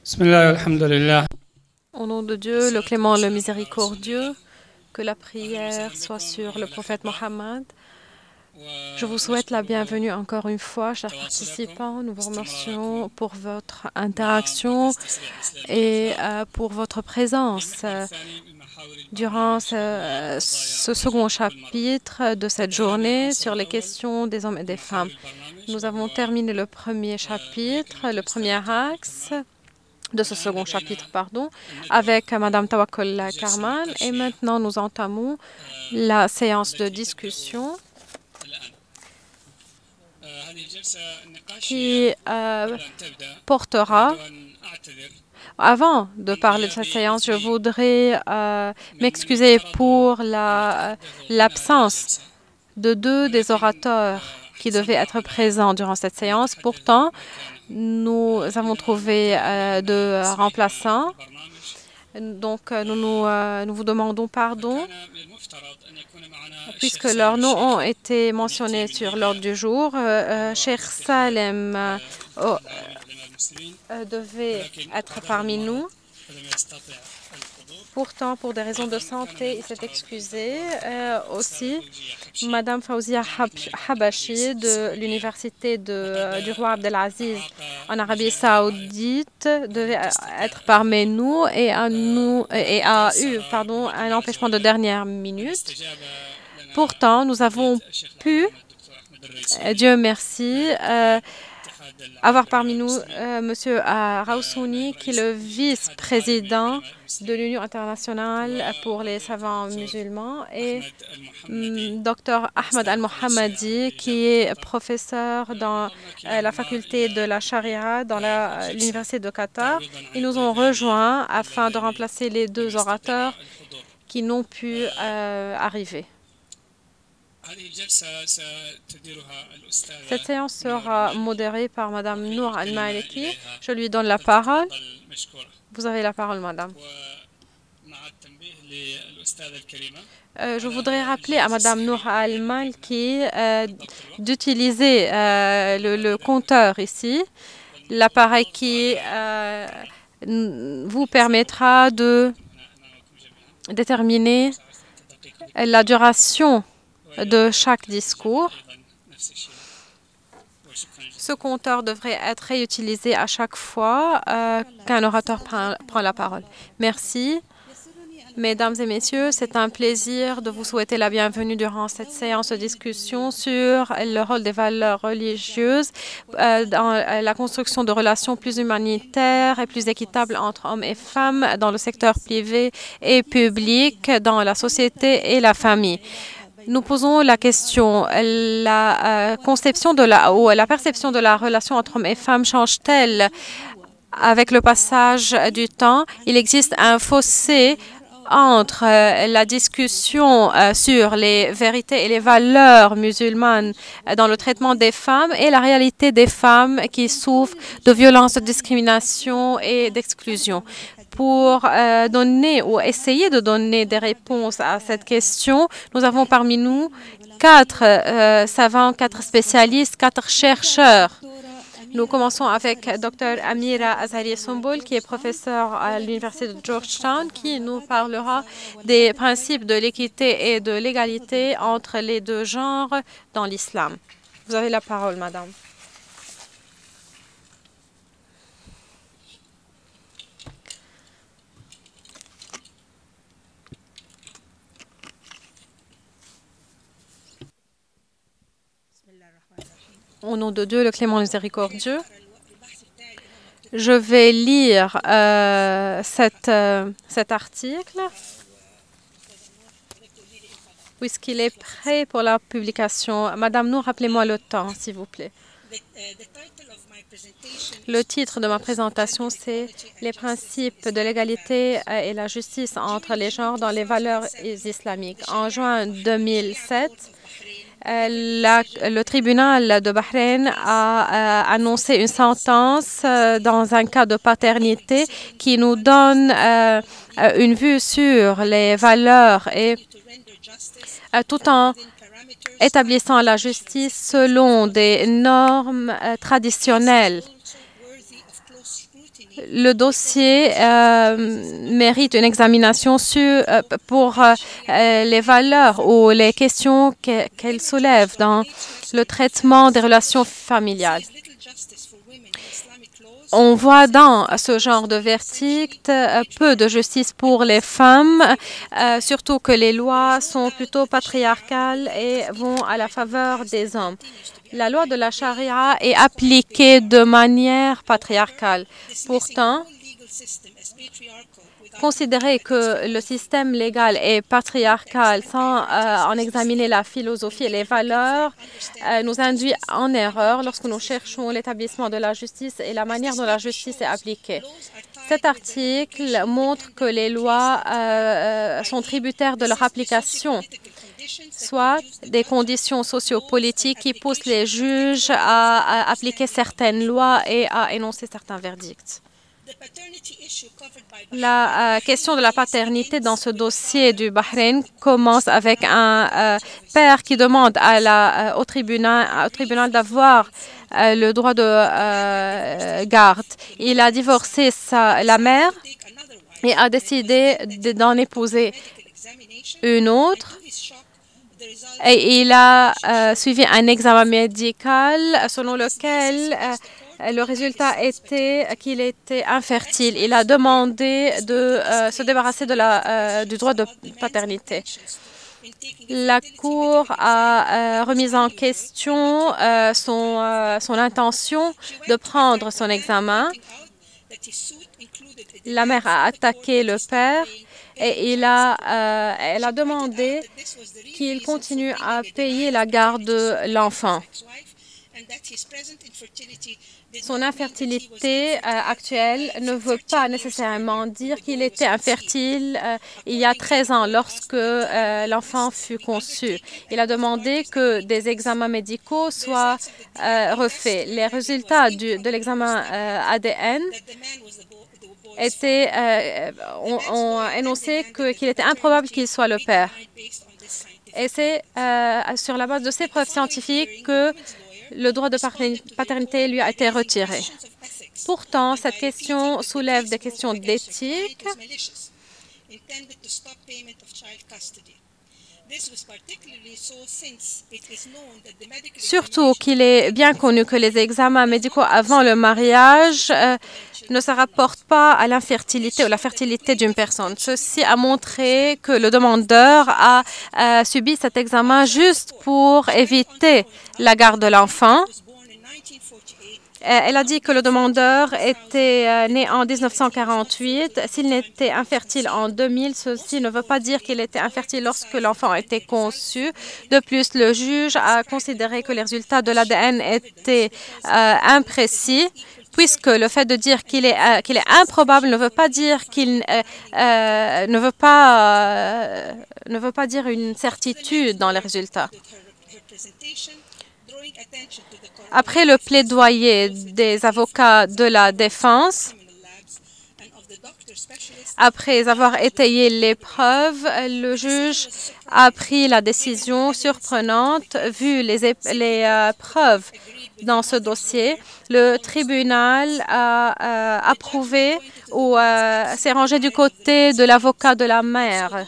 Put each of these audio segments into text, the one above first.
Bismillah, alhamdulillah. Au nom de Dieu, le clément, le miséricordieux, que la prière soit sur le prophète Mohammed. Je vous souhaite la bienvenue encore une fois, chers participants. Nous vous remercions pour votre interaction et pour votre présence durant ce second chapitre de cette journée sur les questions des hommes et des femmes. Nous avons terminé le premier chapitre, le premier axe de ce second chapitre, avec Madame Tawakkol Karman. Et maintenant, nous entamons la séance de discussion qui portera. Avant de parler de cette séance, je voudrais m'excuser pour l'absence de deux des orateurs qui devaient être présents durant cette séance. Pourtant, nous avons trouvé deux remplaçants. Donc, nous vous demandons pardon puisque leurs noms ont été mentionnés sur l'ordre du jour. Cheikh Salem devait être parmi nous. Pourtant, pour des raisons de santé, il s'est excusé. Aussi, Madame Fawzia Habashi de l'Université du roi Abdelaziz en Arabie Saoudite devait être parmi nous et a eu un empêchement de dernière minute. Pourtant, nous avons pu, Dieu merci, avoir parmi nous M. Raoussouni, qui est le vice-président de l'Union internationale pour les savants musulmans, et Dr Ahmed Al-Mohammadi, qui est professeur dans la faculté de la Charia dans l'Université de Qatar. Ils nous ont rejoints afin de remplacer les deux orateurs qui n'ont pu arriver. Cette séance sera modérée par Madame Nour Al-Maliki. Je lui donne la parole. Vous avez la parole, Madame. Je voudrais rappeler à Madame Nour Al-Maliki d'utiliser le compteur ici, l'appareil qui vous permettra de déterminer la duration de chaque discours. Ce compteur devrait être réutilisé à chaque fois qu'un orateur prend la parole. Merci. Mesdames et messieurs, c'est un plaisir de vous souhaiter la bienvenue durant cette séance de discussion sur le rôle des valeurs religieuses dans la construction de relations plus humanitaires et plus équitables entre hommes et femmes dans le secteur privé et public, dans la société et la famille. Nous posons la question, la perception de la relation entre hommes et femmes change-t-elle avec le passage du temps? Il existe un fossé entre la discussion sur les vérités et les valeurs musulmanes dans le traitement des femmes et la réalité des femmes qui souffrent de violences, de discrimination et d'exclusion. Pour donner ou essayer de donner des réponses à cette question, nous avons parmi nous 4 savants, 4 spécialistes, 4 chercheurs. Nous commençons avec Dr Amira Azari-Sombol, qui est professeur à l'Université de Georgetown, qui nous parlera des principes de l'équité et de l'égalité entre les deux genres dans l'islam. Vous avez la parole, madame. Au nom de Dieu, le clément miséricordieux, je vais lire cet article puisqu'il est prêt pour la publication. Madame, nous rappelez-moi le temps, s'il vous plaît. Le titre de ma présentation, c'est « Les principes de l'égalité et la justice entre les genres dans les valeurs islamiques ». En juin 2007, le tribunal de Bahreïn a annoncé une sentence dans un cas de paternité qui nous donne une vue sur les valeurs et tout en établissant la justice selon des normes traditionnelles. le dossier mérite une examination pour les valeurs ou les questions qu'elle soulève dans le traitement des relations familiales. On voit dans ce genre de verdict peu de justice pour les femmes, surtout que les lois sont plutôt patriarcales et vont à la faveur des hommes. La loi de la charia est appliquée de manière patriarcale. Pourtant, considérer que le système légal est patriarcal sans en examiner la philosophie et les valeurs nous induit en erreur lorsque nous cherchons l'établissement de la justice et la manière dont la justice est appliquée. Cet article montre que les lois sont tributaires de leur application, soit des conditions sociopolitiques qui poussent les juges à appliquer certaines lois et à énoncer certains verdicts. La question de la paternité dans ce dossier du Bahreïn commence avec un père qui demande au tribunal d'avoir le droit de garde. Il a divorcé la mère et a décidé d'en épouser une autre. Et il a suivi un examen médical selon lequel le résultat était qu'il était infertile. Il a demandé de se débarrasser du droit de paternité. La Cour a remis en question son intention de prendre son examen. La mère a attaqué le père et elle a demandé qu'il continue à payer la garde de l'enfant. Son infertilité actuelle ne veut pas nécessairement dire qu'il était infertile il y a 13 ans lorsque l'enfant fut conçu. Il a demandé que des examens médicaux soient refaits. Les résultats de l'examen ADN ont énoncé qu'il était improbable qu'il soit le père. Et c'est sur la base de ces preuves scientifiques que le droit de paternité lui a été retiré. Pourtant, cette question soulève des questions d'éthique. Surtout qu'il est bien connu que les examens médicaux avant le mariage ne se rapportent pas à l'infertilité ou la fertilité d'une personne. Ceci a montré que le demandeur a subi cet examen juste pour éviter la garde de l'enfant. Elle a dit que le demandeur était né en 1948. S'il n'était infertile en 2000, ceci ne veut pas dire qu'il était infertile lorsque l'enfant a été conçu. De plus, le juge a considéré que les résultats de l'ADN étaient imprécis, puisque le fait de dire qu'il est improbable ne veut pas dire qu'il ne veut pas dire une certitude dans les résultats. Après le plaidoyer des avocats de la défense, après avoir étayé les preuves, le juge a pris la décision surprenante, vu les preuves dans ce dossier. Le tribunal a approuvé ou s'est rangé du côté de l'avocat de la mère,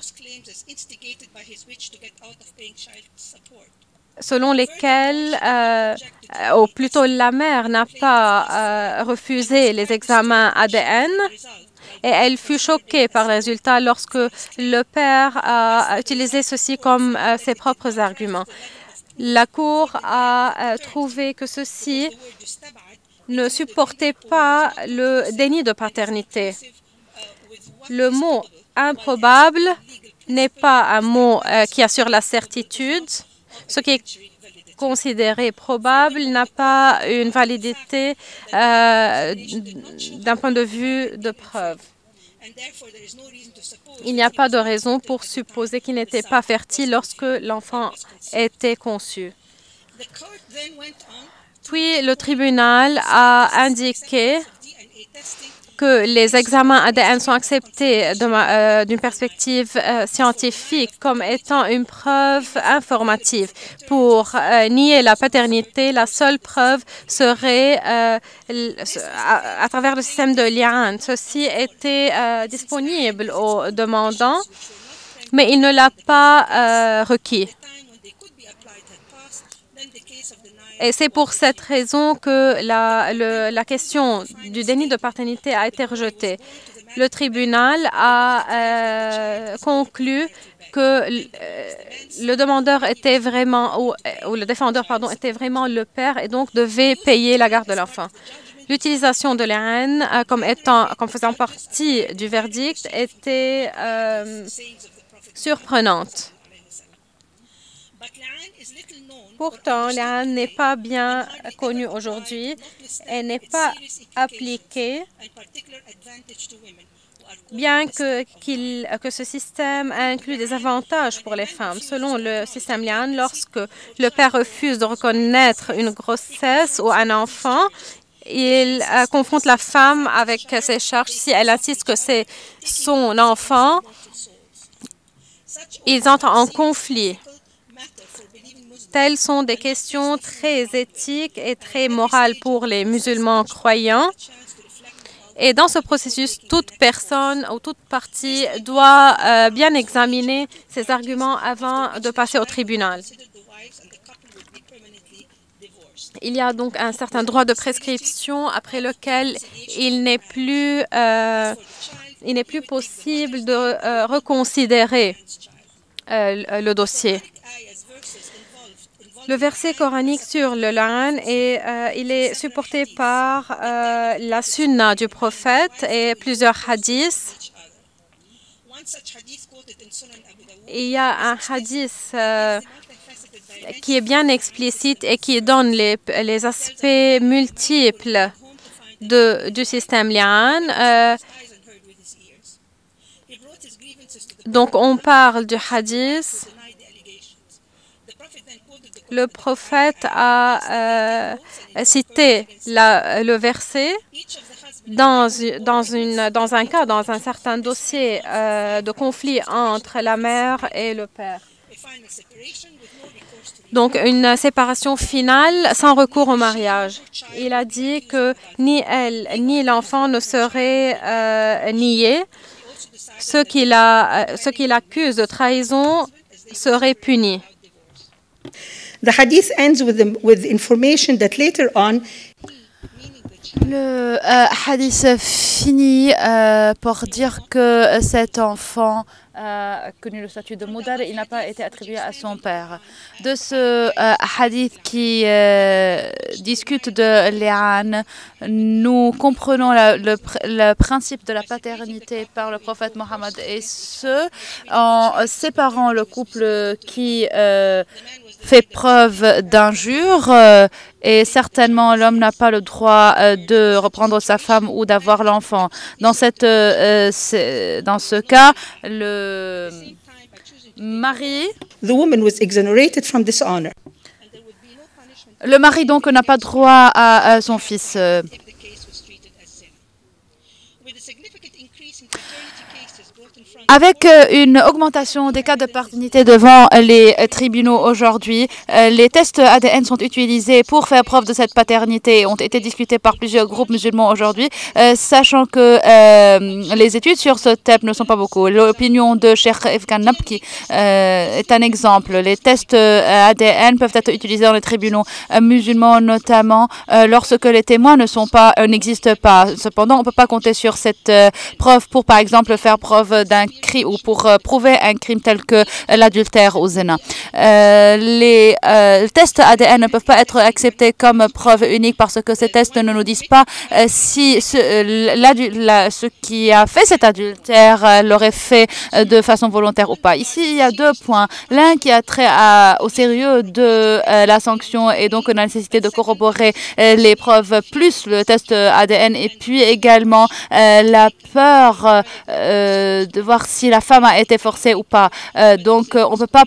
selon lesquels, ou plutôt la mère n'a pas refusé les examens ADN et elle fut choquée par les résultats lorsque le père a utilisé ceci comme ses propres arguments. La Cour a trouvé que ceci ne supportait pas le déni de paternité. Le mot improbable n'est pas un mot qui assure la certitude. Ce qui est considéré probable n'a pas une validité d'un point de vue de preuve. Il n'y a pas de raison pour supposer qu'il n'était pas fertile lorsque l'enfant était conçu. Puis le tribunal a indiqué que les examens ADN sont acceptés d'une perspective scientifique comme étant une preuve informative. Pour nier la paternité, la seule preuve serait à travers le système de Li'an. Ceci était disponible aux demandants, mais il ne l'a pas requis. Et c'est pour cette raison que la question du déni de paternité a été rejetée. Le tribunal a conclu que le demandeur était vraiment, ou le défendeur, pardon, était vraiment le père et donc devait payer la garde de l'enfant. L'utilisation de l'ARN comme faisant partie du verdict était surprenante. Pourtant, l'ARN n'est pas bien connue aujourd'hui et n'est pas appliquée, bien que ce système inclut des avantages pour les femmes. Selon le système Li'an, lorsque le père refuse de reconnaître une grossesse ou un enfant, il confronte la femme avec ses charges. Si elle insiste que c'est son enfant, ils entrent en conflit. Telles sont des questions très éthiques et très morales pour les musulmans croyants. Et dans ce processus, toute personne ou toute partie doit bien examiner ses arguments avant de passer au tribunal. Il y a donc un certain droit de prescription après lequel il n'est plus possible de reconsidérer le dossier. Le verset coranique sur le Li'an, il est supporté par la sunna du prophète et plusieurs hadiths. Il y a un hadith qui est bien explicite et qui donne les aspects multiples du système Li'an. Donc, on parle du hadith. Le prophète a cité le verset dans un certain dossier de conflit entre la mère et le père. Donc, une séparation finale sans recours au mariage. Il a dit que ni elle ni l'enfant ne seraient niés. Ceux qui l'accusent de trahison seraient punis. The hadith ends with information that later on le hadith finit pour dire que cet enfant a connu le statut de Moudar, il n'a pas été attribué à son père. De ce hadith qui discute de Li'an, nous comprenons le principe de la paternité par le prophète Mohammed, et ce, en séparant le couple qui fait preuve d'injure, et certainement l'homme n'a pas le droit de reprendre sa femme ou d'avoir l'enfant. Dans ce cas, le mari, le mari donc n'a pas droit à son fils. Avec une augmentation des cas de paternité devant les tribunaux aujourd'hui, les tests ADN sont utilisés pour faire preuve de cette paternité et ont été discutés par plusieurs groupes musulmans aujourd'hui, sachant que les études sur ce thème ne sont pas beaucoup. L'opinion de Cheikh Efkan Nabki est un exemple. Les tests ADN peuvent être utilisés dans les tribunaux musulmans, notamment lorsque les témoins n'existent pas. Cependant, on ne peut pas compter sur cette preuve pour, par exemple, faire preuve d'un crime ou pour prouver un crime tel que l'adultère ou zina. Les tests ADN ne peuvent pas être acceptés comme preuve unique parce que ces tests ne nous disent pas si ce qui a fait cet adultère l'aurait fait de façon volontaire ou pas. Ici, il y a deux points. L'un qui a trait au sérieux de la sanction et donc la nécessité de corroborer les preuves plus le test ADN, et puis également la peur de voir si la femme a été forcée ou pas. Donc, on ne peut pas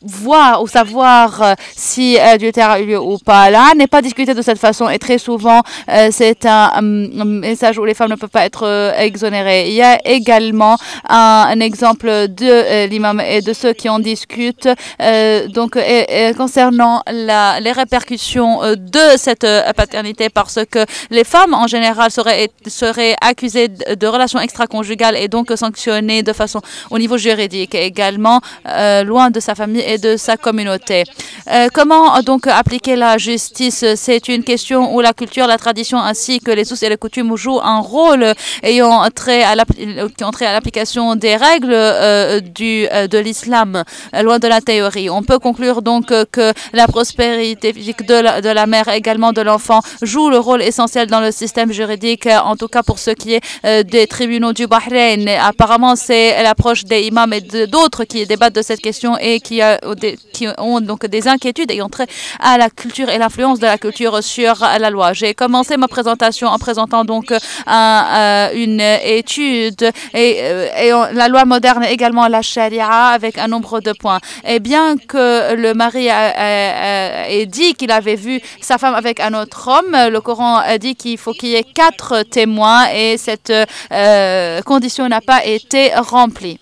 voir ou savoir si adultère a eu lieu ou pas. Là, n'est pas discuté de cette façon et très souvent, c'est un message où les femmes ne peuvent pas être exonérées. Il y a également un exemple de l'imam et de ceux qui en discutent concernant les répercussions de cette paternité parce que les femmes en général seraient accusées de relations extra-conjugales et donc sanctionnées de façon au niveau juridique et également loin de sa famille et de sa communauté. Comment donc appliquer la justice? C'est une question où la culture, la tradition ainsi que les us et les coutumes jouent un rôle qui ont trait à l'application des règles de l'islam, loin de la théorie. On peut conclure donc que la prospérité physique de la mère et également de l'enfant joue le rôle essentiel dans le système juridique, en tout cas pour ce qui est des tribunaux du Bahreïn. Apparemment, c'est l'approche des imams et d'autres qui débattent de cette question et qui ont donc des inquiétudes ayant trait à la culture et l'influence de la culture sur la loi. J'ai commencé ma présentation en présentant donc une étude et la loi moderne et également la charia avec un nombre de points. Et bien que le mari ait dit qu'il avait vu sa femme avec un autre homme, le Coran a dit qu'il faut qu'il y ait 4 témoins et cette condition n'a pas été remplie.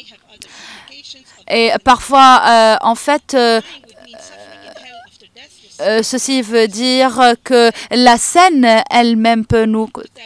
Et parfois, en fait, ceci veut dire que la scène elle-même peut nous...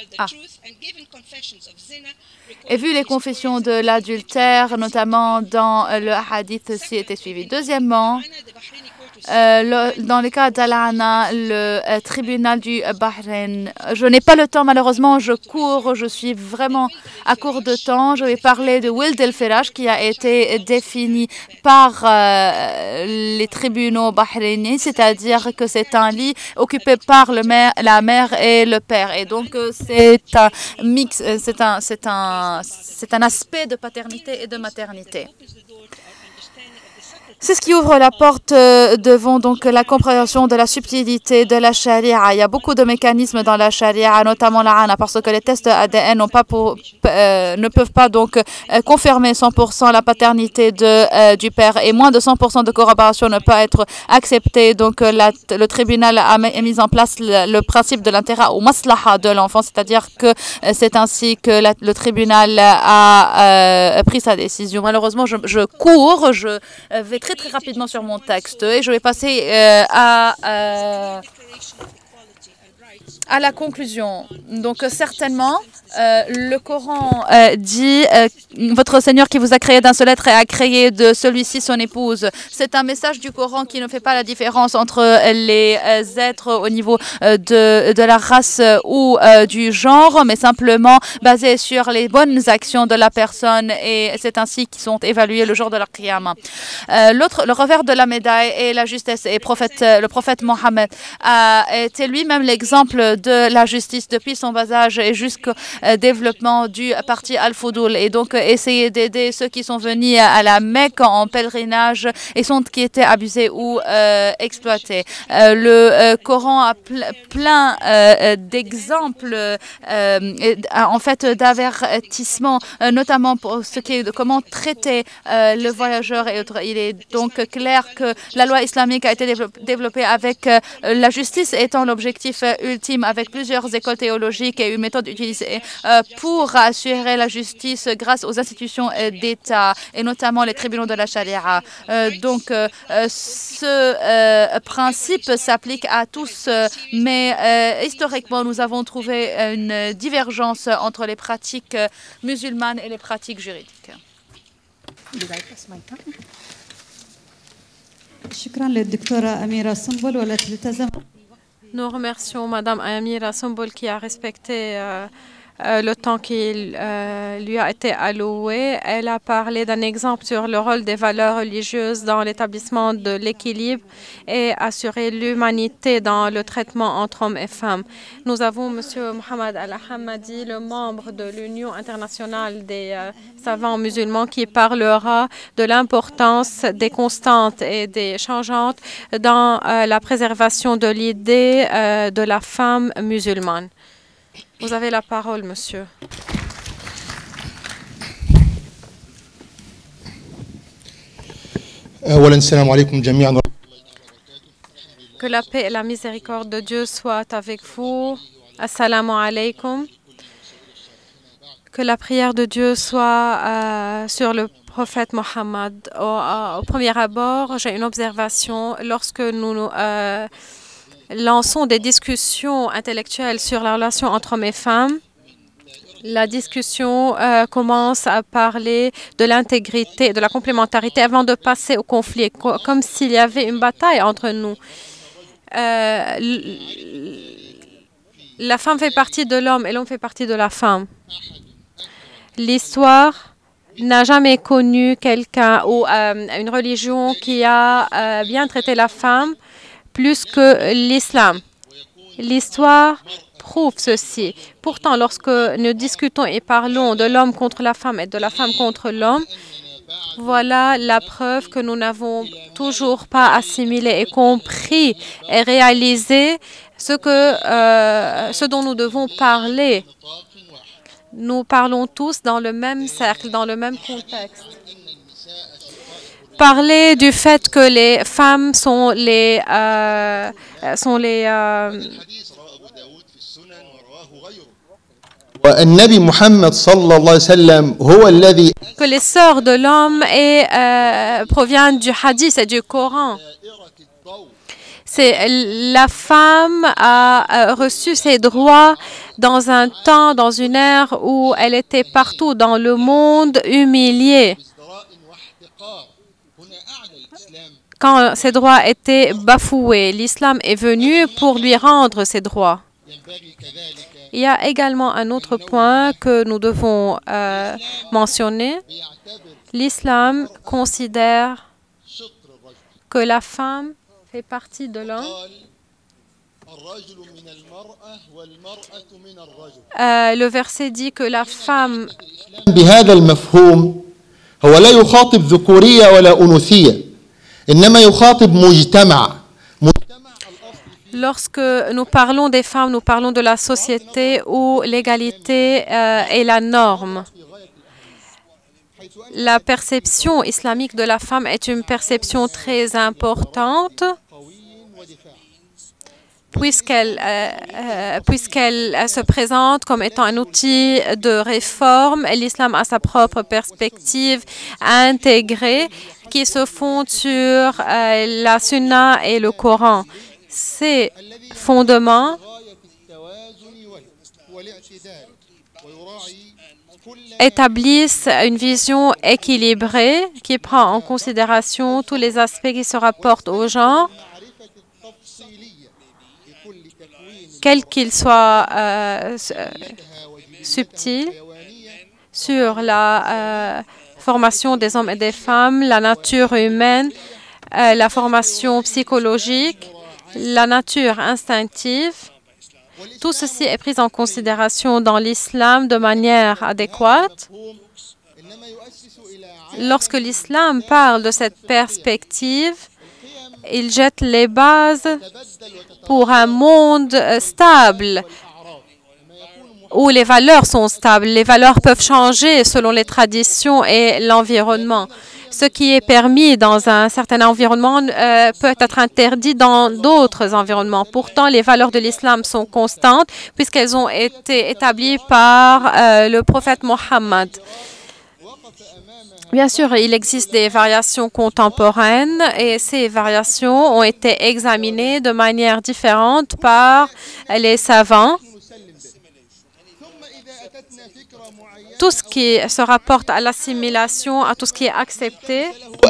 Et vu les confessions de l'adultère, notamment dans le hadith, ceci était suivi. Deuxièmement, dans le cas d'Al-Ana, le tribunal du Bahreïn, je n'ai pas le temps malheureusement, je cours, je suis vraiment à court de temps. Je vais parler de Wild el-Firaj qui a été défini par les tribunaux bahreïniens, c'est-à-dire que c'est un lit occupé par la mère et le père. Et donc c'est un mix, c'est un aspect de paternité et de maternité. C'est ce qui ouvre la porte devant donc la compréhension de la subtilité de la charia. Il y a beaucoup de mécanismes dans la charia, notamment la ANA, parce que les tests ADN ne peuvent pas donc confirmer 100% la paternité du père et moins de 100% de corroboration ne peut être accepté. Donc le tribunal a mis en place le principe de l'intérêt au maslaha de l'enfant, c'est-à-dire que c'est ainsi que le tribunal a pris sa décision. Malheureusement, je cours, je vais très rapidement sur mon texte et je vais passer à la conclusion. Donc certainement, le Coran dit votre Seigneur qui vous a créé d'un seul être et a créé de celui-ci son épouse. C'est un message du Coran qui ne fait pas la différence entre les êtres au niveau de la race ou du genre, mais simplement basé sur les bonnes actions de la personne et c'est ainsi qu'ils sont évalués le jour de leur qiyamah. Le revers de la médaille est la justice et le prophète Mohammed a été lui-même l'exemple de la justice depuis son bas âge et jusqu'au développement du parti Al-Fudul et donc essayer d'aider ceux qui sont venus à la Mecque en pèlerinage et qui étaient abusés ou exploités. Le Coran a plein d'exemples en fait d'avertissements, notamment pour ce qui est de comment traiter le voyageur et autres. Il est donc clair que la loi islamique a été développée avec la justice étant l'objectif ultime, avec plusieurs écoles théologiques et une méthode utilisée pour assurer la justice grâce aux institutions d'État et notamment les tribunaux de la charia. Donc ce principe s'applique à tous, mais historiquement nous avons trouvé une divergence entre les pratiques musulmanes et les pratiques juridiques. Nous remercions Madame Amira Sombol qui a respecté le temps qui lui a été alloué. Elle a parlé d'un exemple sur le rôle des valeurs religieuses dans l'établissement de l'équilibre et assurer l'humanité dans le traitement entre hommes et femmes. Nous avons M. Mohamed Al-Hamadi, le membre de l'Union internationale des savants musulmans, qui parlera de l'importance des constantes et des changeantes dans la préservation de l'idée de la femme musulmane. Vous avez la parole, monsieur. Que la paix et la miséricorde de Dieu soient avec vous. Assalamu alaikum. Que la prière de Dieu soit sur le prophète Mohammed. Au premier abord, j'ai une observation. Lorsque nous lançons des discussions intellectuelles sur la relation entre hommes et femmes, la discussion commence à parler de l'intégrité, de la complémentarité avant de passer au conflit, comme s'il y avait une bataille entre nous. La femme fait partie de l'homme et l'homme fait partie de la femme. L'histoire n'a jamais connu quelqu'un ou une religion qui a bien traité la femme plus que l'islam. L'histoire prouve ceci. Pourtant, lorsque nous discutons et parlons de l'homme contre la femme et de la femme contre l'homme, voilà la preuve que nous n'avons toujours pas assimilé et compris et réalisé ce dont nous devons parler. Nous parlons tous dans le même cercle, dans le même contexte. Parler du fait que les femmes sont les que les sœurs de l'homme proviennent du hadith et du Coran. La femme a reçu ses droits dans un temps, dans une ère où elle était partout dans le monde humiliée. Quand ses droits étaient bafoués, l'islam est venu pour lui rendre ses droits. Il y a également un autre point que nous devons mentionner. L'islam considère que la femme fait partie de l'homme. Le verset dit que la femme lorsque nous parlons des femmes, nous parlons de la société où l'égalité est la norme. La perception islamique de la femme est une perception très importante puisqu'elle se présente comme étant un outil de réforme. L'islam a sa propre perspective intégrée qui se fonde sur la sunna et le Coran. Ces fondements établissent une vision équilibrée qui prend en considération tous les aspects qui se rapportent au genre, quels qu'ils soient subtils, sur la formation des hommes et des femmes, la nature humaine, la formation psychologique, la nature instinctive. Tout ceci est pris en considération dans l'islam de manière adéquate. Lorsque l'islam parle de cette perspective, il jette les bases pour un monde stable, où les valeurs sont stables. Les valeurs peuvent changer selon les traditions et l'environnement. Ce qui est permis dans un certain environnement peut être interdit dans d'autres environnements. Pourtant, les valeurs de l'islam sont constantes puisqu'elles ont été établies par le prophète Mohammed. Bien sûr, il existe des variations contemporaines et ces variations ont été examinées de manière différente par les savants. Tout ce qui se rapporte à l'assimilation, à tout ce qui est accepté.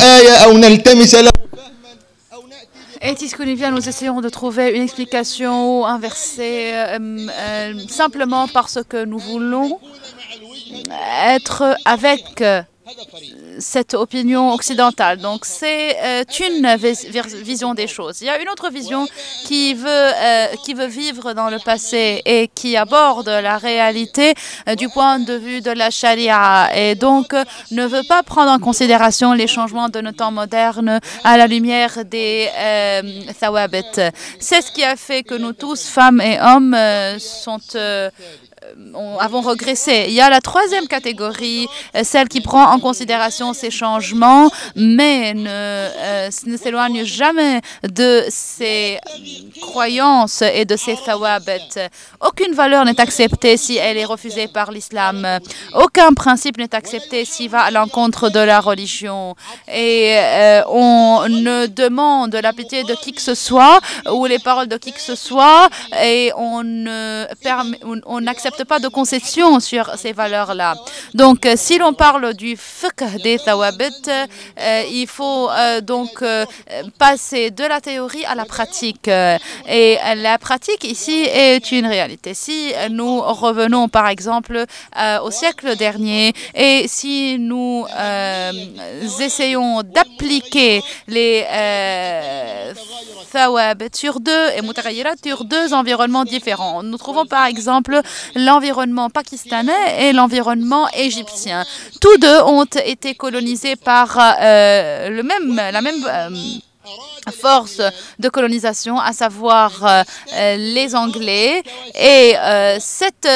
Et Tiskunivia, nous essayons de trouver une explication ou un verset simplement parce que nous voulons être avec cette opinion occidentale. Donc, c'est une vision des choses. Il y a une autre vision qui veut vivre dans le passé et qui aborde la réalité du point de vue de la charia et donc ne veut pas prendre en considération les changements de nos temps modernes à la lumière des thawabit. C'est ce qui a fait que nous tous, femmes et hommes, avons régressé. Il y a la troisième catégorie, celle qui prend en considération ces changements, mais ne s'éloigne jamais de ses croyances et de ses thawabit. Aucune valeur n'est acceptée si elle est refusée par l'islam. Aucun principe n'est accepté s'il va à l'encontre de la religion. Et on ne demande la pitié de qui que ce soit ou les paroles de qui que ce soit et on n'accepte pas de concession sur ces valeurs-là. Donc, si l'on parle du fiqh des thawabit, il faut donc passer de la théorie à la pratique. Et la pratique ici est une réalité. Si nous revenons par exemple au siècle dernier et si nous essayons d'appliquer les thawabit sur deux environnements différents. Nous trouvons par exemple l'environnement pakistanais et l'environnement égyptien. Tous deux ont été colonisés par la même force de colonisation, à savoir les Anglais. Et cette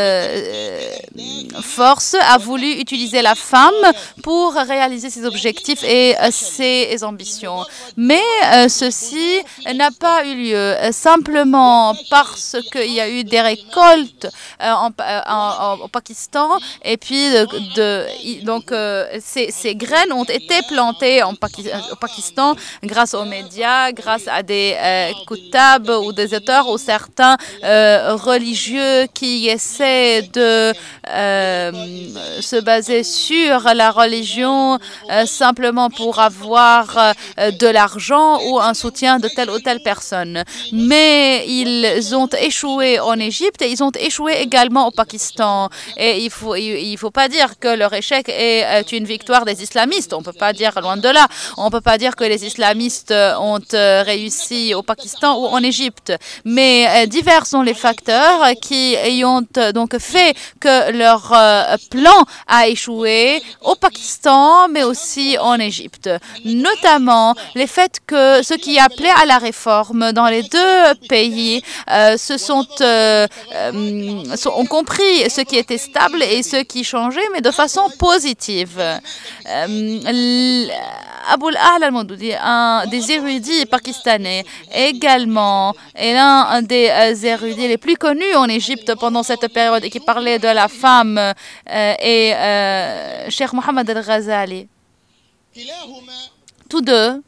force a voulu utiliser la femme pour réaliser ses objectifs et ses ambitions. Mais ceci n'a pas eu lieu simplement parce qu'il y a eu des récoltes au Pakistan et puis donc ces graines ont été plantées au Pakistan grâce aux médias, grâce à des kutab ou des auteurs ou certains religieux qui essaient de se baser sur la religion simplement pour avoir de l'argent ou un soutien de telle ou telle personne. Mais ils ont échoué en Égypte et ils ont échoué également au Pakistan. Et il faut pas dire que leur échec est une victoire des islamistes. On peut pas dire, loin de là, on peut pas dire que les islamistes ont réussi au Pakistan ou en Égypte. Mais divers sont les facteurs qui ont donc fait que leur plan a échoué au Pakistan, mais aussi en Égypte. Notamment les faits que ceux qui appelaient à la réforme dans les deux pays ont compris ce qui était stable et ce qui changeait, mais de façon positive. Aboul A'la al-Mawdudi, un des érudits pakistanais, également, est l'un des érudits les plus connus en Égypte pendant cette période et qui parlait de la femme et Cheikh Mohammed al-Ghazali. Tous deux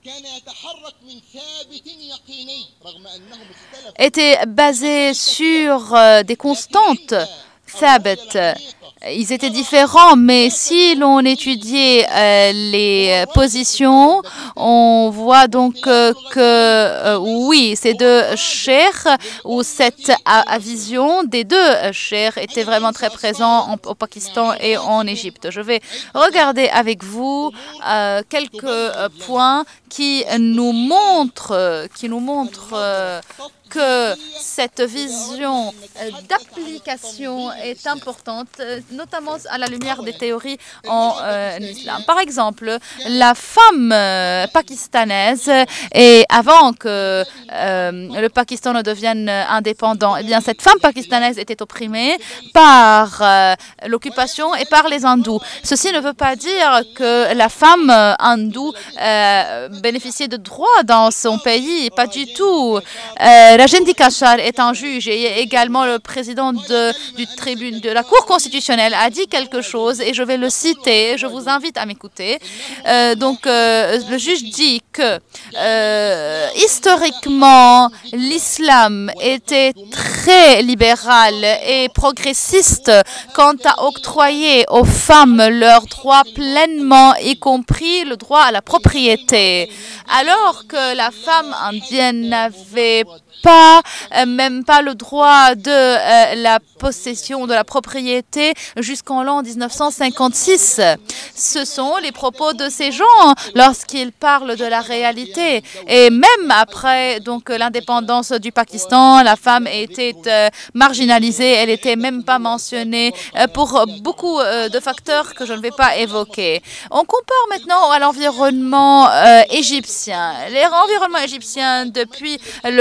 étaient basés sur des constantes thabit. Ils étaient différents, mais si l'on étudiait les positions, on voit donc que oui, ces deux cheikhs ou cette vision des deux cheikhs était vraiment très présent au Pakistan et en Égypte. Je vais regarder avec vous quelques points qui nous montrent que cette vision d'application est importante, notamment à la lumière des théories en islam. Par exemple, la femme pakistanaise, et avant que le Pakistan ne devienne indépendant, eh bien, cette femme pakistanaise était opprimée par l'occupation et par les hindous. Ceci ne veut pas dire que la femme hindoue bénéficiait de droits dans son pays, pas du tout. Rajendi Kachar est un juge et également le président de la Cour constitutionnelle a dit quelque chose et je vais le citer, je vous invite à m'écouter. Le juge dit que historiquement l'islam était très libéral et progressiste quant à octroyer aux femmes leurs droits pleinement, y compris le droit à la propriété, alors que la femme indienne n'avait même pas le droit de la possession de la propriété jusqu'en l'an 1956. Ce sont les propos de ces gens lorsqu'ils parlent de la réalité. Et même après donc l'indépendance du Pakistan, la femme était marginalisée, elle n'était même pas mentionnée pour beaucoup de facteurs que je ne vais pas évoquer. On compare maintenant à l'environnement égyptien. L'environnement égyptien depuis le XXe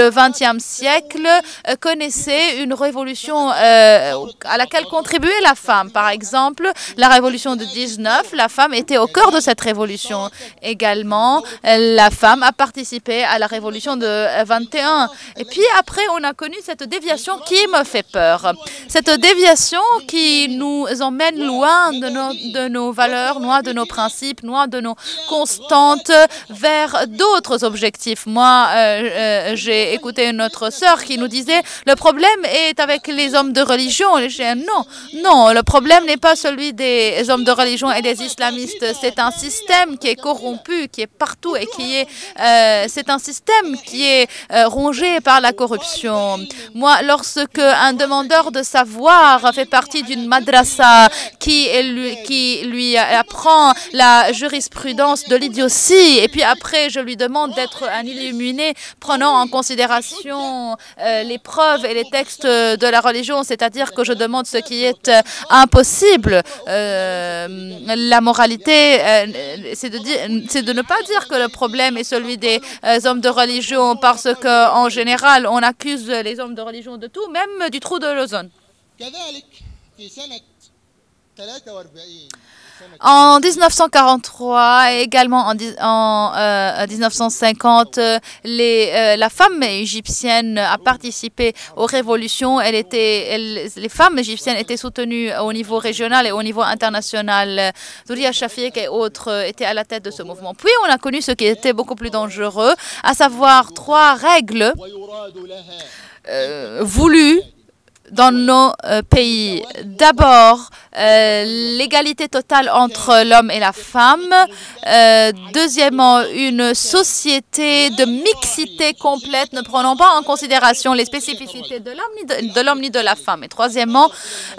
XXe siècle connaissait une révolution à laquelle contribuait la femme. Par exemple, la révolution de 19, la femme était au cœur de cette révolution. Également, la femme a participé à la révolution de 21. Et puis après, on a connu cette déviation qui me fait peur. Cette déviation qui nous emmène loin de nos valeurs, loin de nos principes, loin de nos constantes, vers d'autres objectifs. Moi, j'ai écouté une autre sœur qui nous disait « Le problème est avec les hommes de religion ». Non, le problème n'est pas celui des hommes de religion et des islamistes. C'est un système qui est corrompu, qui est partout et c'est un système qui est rongé par la corruption. Moi, lorsque un demandeur de savoir fait partie d'une madrasa qui lui apprend la jurisprudence de l'idiotie, et puis après je lui demande d'être un illuminé prenant en considération les preuves et les textes de la religion, c'est-à-dire que je demande ce qui est impossible. La moralité, c'est de ne pas dire que le problème est celui des hommes de religion, parce qu'en général, on accuse les hommes de religion de tout, même du trou de l'ozone. En 1943 et également en 1950, la femme égyptienne a participé aux révolutions. Les femmes égyptiennes étaient soutenues au niveau régional et au niveau international. Zouria Chafiq et autres étaient à la tête de ce mouvement. Puis on a connu ce qui était beaucoup plus dangereux, à savoir 3 règles voulues dans nos pays. D'abord, l'égalité totale entre l'homme et la femme. Deuxièmement, une société de mixité complète, ne prenant pas en considération les spécificités de l'homme ni de la femme. Et troisièmement,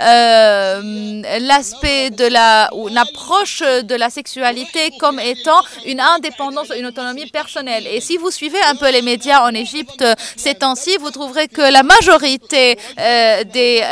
l'aspect une approche de la sexualité comme étant une indépendance, une autonomie personnelle. Et si vous suivez un peu les médias en Égypte ces temps-ci, vous trouverez que la majorité des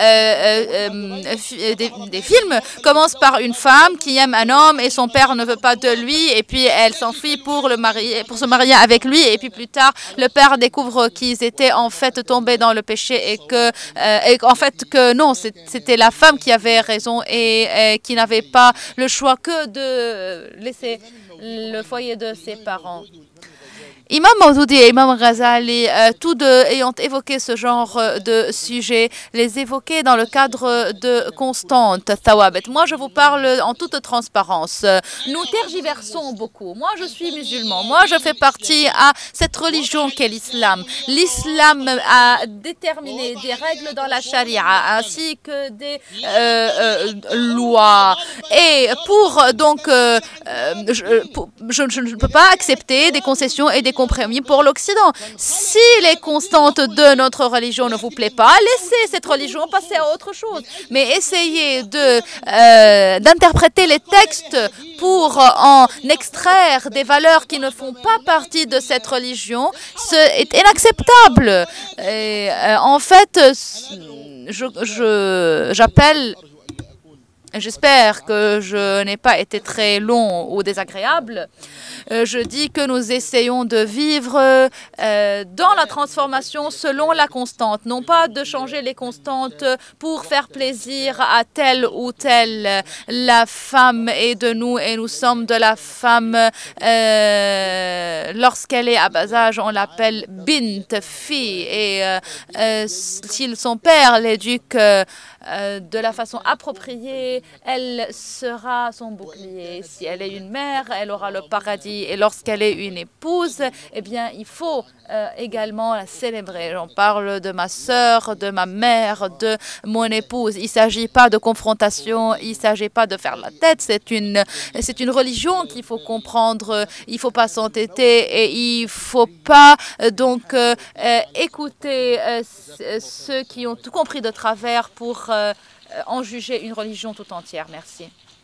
films commencent par une femme qui aime un homme et son père ne veut pas de lui, et puis elle s'enfuit pour se marier avec lui, et puis plus tard le père découvre qu'ils étaient en fait tombés dans le péché et en fait que non, c'était la femme qui avait raison et qui n'avait pas le choix que de laisser le foyer de ses parents. Imam Mawdoudi et Imam Ghazali, tous deux ayant évoqué ce genre de sujet, les évoquaient dans le cadre de constantes thawabit. Moi, je vous parle en toute transparence. Nous tergiversons beaucoup. Moi, je suis musulman. Moi, je fais partie à cette religion qu'est l'islam. L'islam a déterminé des règles dans la charia ainsi que des lois. Et je ne peux pas accepter des concessions et des compromis pour l'Occident. Si les constantes de notre religion ne vous plaisent pas, laissez cette religion passer à autre chose. Mais essayez d'interpréter les textes pour en extraire des valeurs qui ne font pas partie de cette religion, c'est inacceptable. Et, en fait, j'appelle... J'espère que je n'ai pas été très long ou désagréable. Je dis que nous essayons de vivre dans la transformation selon la constante, non pas de changer les constantes pour faire plaisir à telle ou telle. La femme est de nous et nous sommes de la femme. Lorsqu'elle est à bas âge, on l'appelle bint, fille. Et si son père l'éduque de la façon appropriée, elle sera son bouclier. Si elle est une mère, elle aura le paradis. Et lorsqu'elle est une épouse, eh bien, il faut également la célébrer. J'en parle de ma sœur, de ma mère, de mon épouse. Il ne s'agit pas de confrontation, il ne s'agit pas de faire la tête. C'est une religion qu'il faut comprendre. Il ne faut pas s'entêter et il ne faut pas écouter ceux qui ont tout compris de travers pour en juger une religion tout entière. Merci.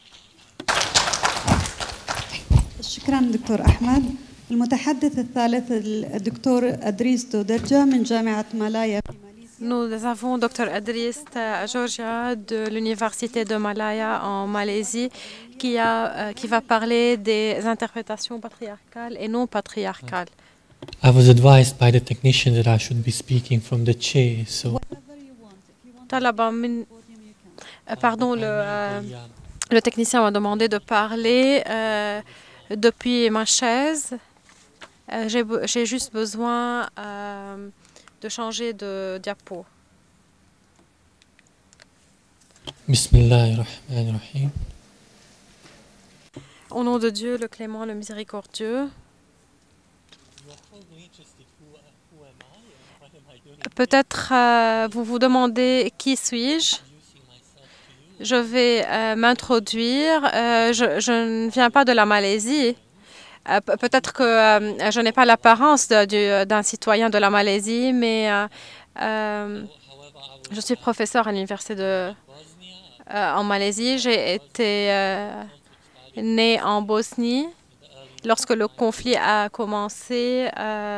شكرا دكتور أحمد. المتحدث الثالث الدكتور أدريس دودرجة من جامعة مالايا. Nous avons Dr Adris Georgia de l'Université de Malaya en Malaisie qui va parler des interprétations patriarcales et non patriarcales. I was advised by the technician that I should be speaking from the chair. So طلب من pardon, le technicien m'a demandé de parler depuis ma chaise. J'ai juste besoin de changer de diapo. Bismillahirrahmanirrahim. Au nom de Dieu, le clément, le miséricordieux. Peut-être vous vous demandez qui suis-je. Je vais m'introduire. Je ne viens pas de la Malaisie. Peut-être que je n'ai pas l'apparence d'un citoyen de la Malaisie, mais je suis professeur à l'université en Malaisie. J'ai été né en Bosnie lorsque le conflit a commencé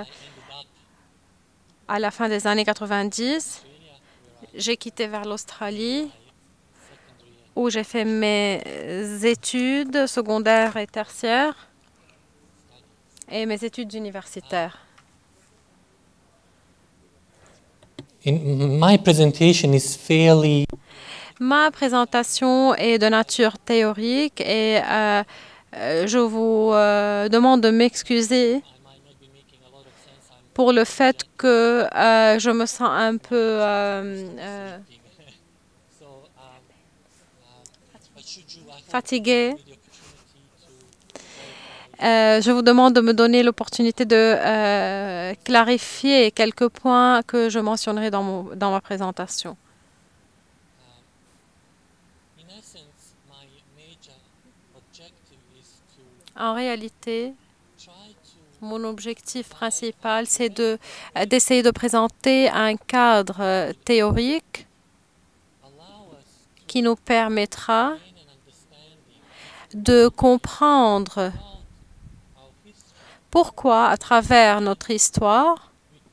à la fin des années 90. J'ai quitté vers l'Australie où j'ai fait mes études secondaires et tertiaires et mes études universitaires. My presentation is fairly. Ma présentation est de nature théorique et je vous demande de m'excuser pour le fait que je me sens un peu fatiguée. Je vous demande de me donner l'opportunité de clarifier quelques points que je mentionnerai dans ma présentation. En réalité, mon objectif principal, c'est d'essayer de présenter un cadre théorique qui nous permettra de comprendre pourquoi, à travers notre histoire,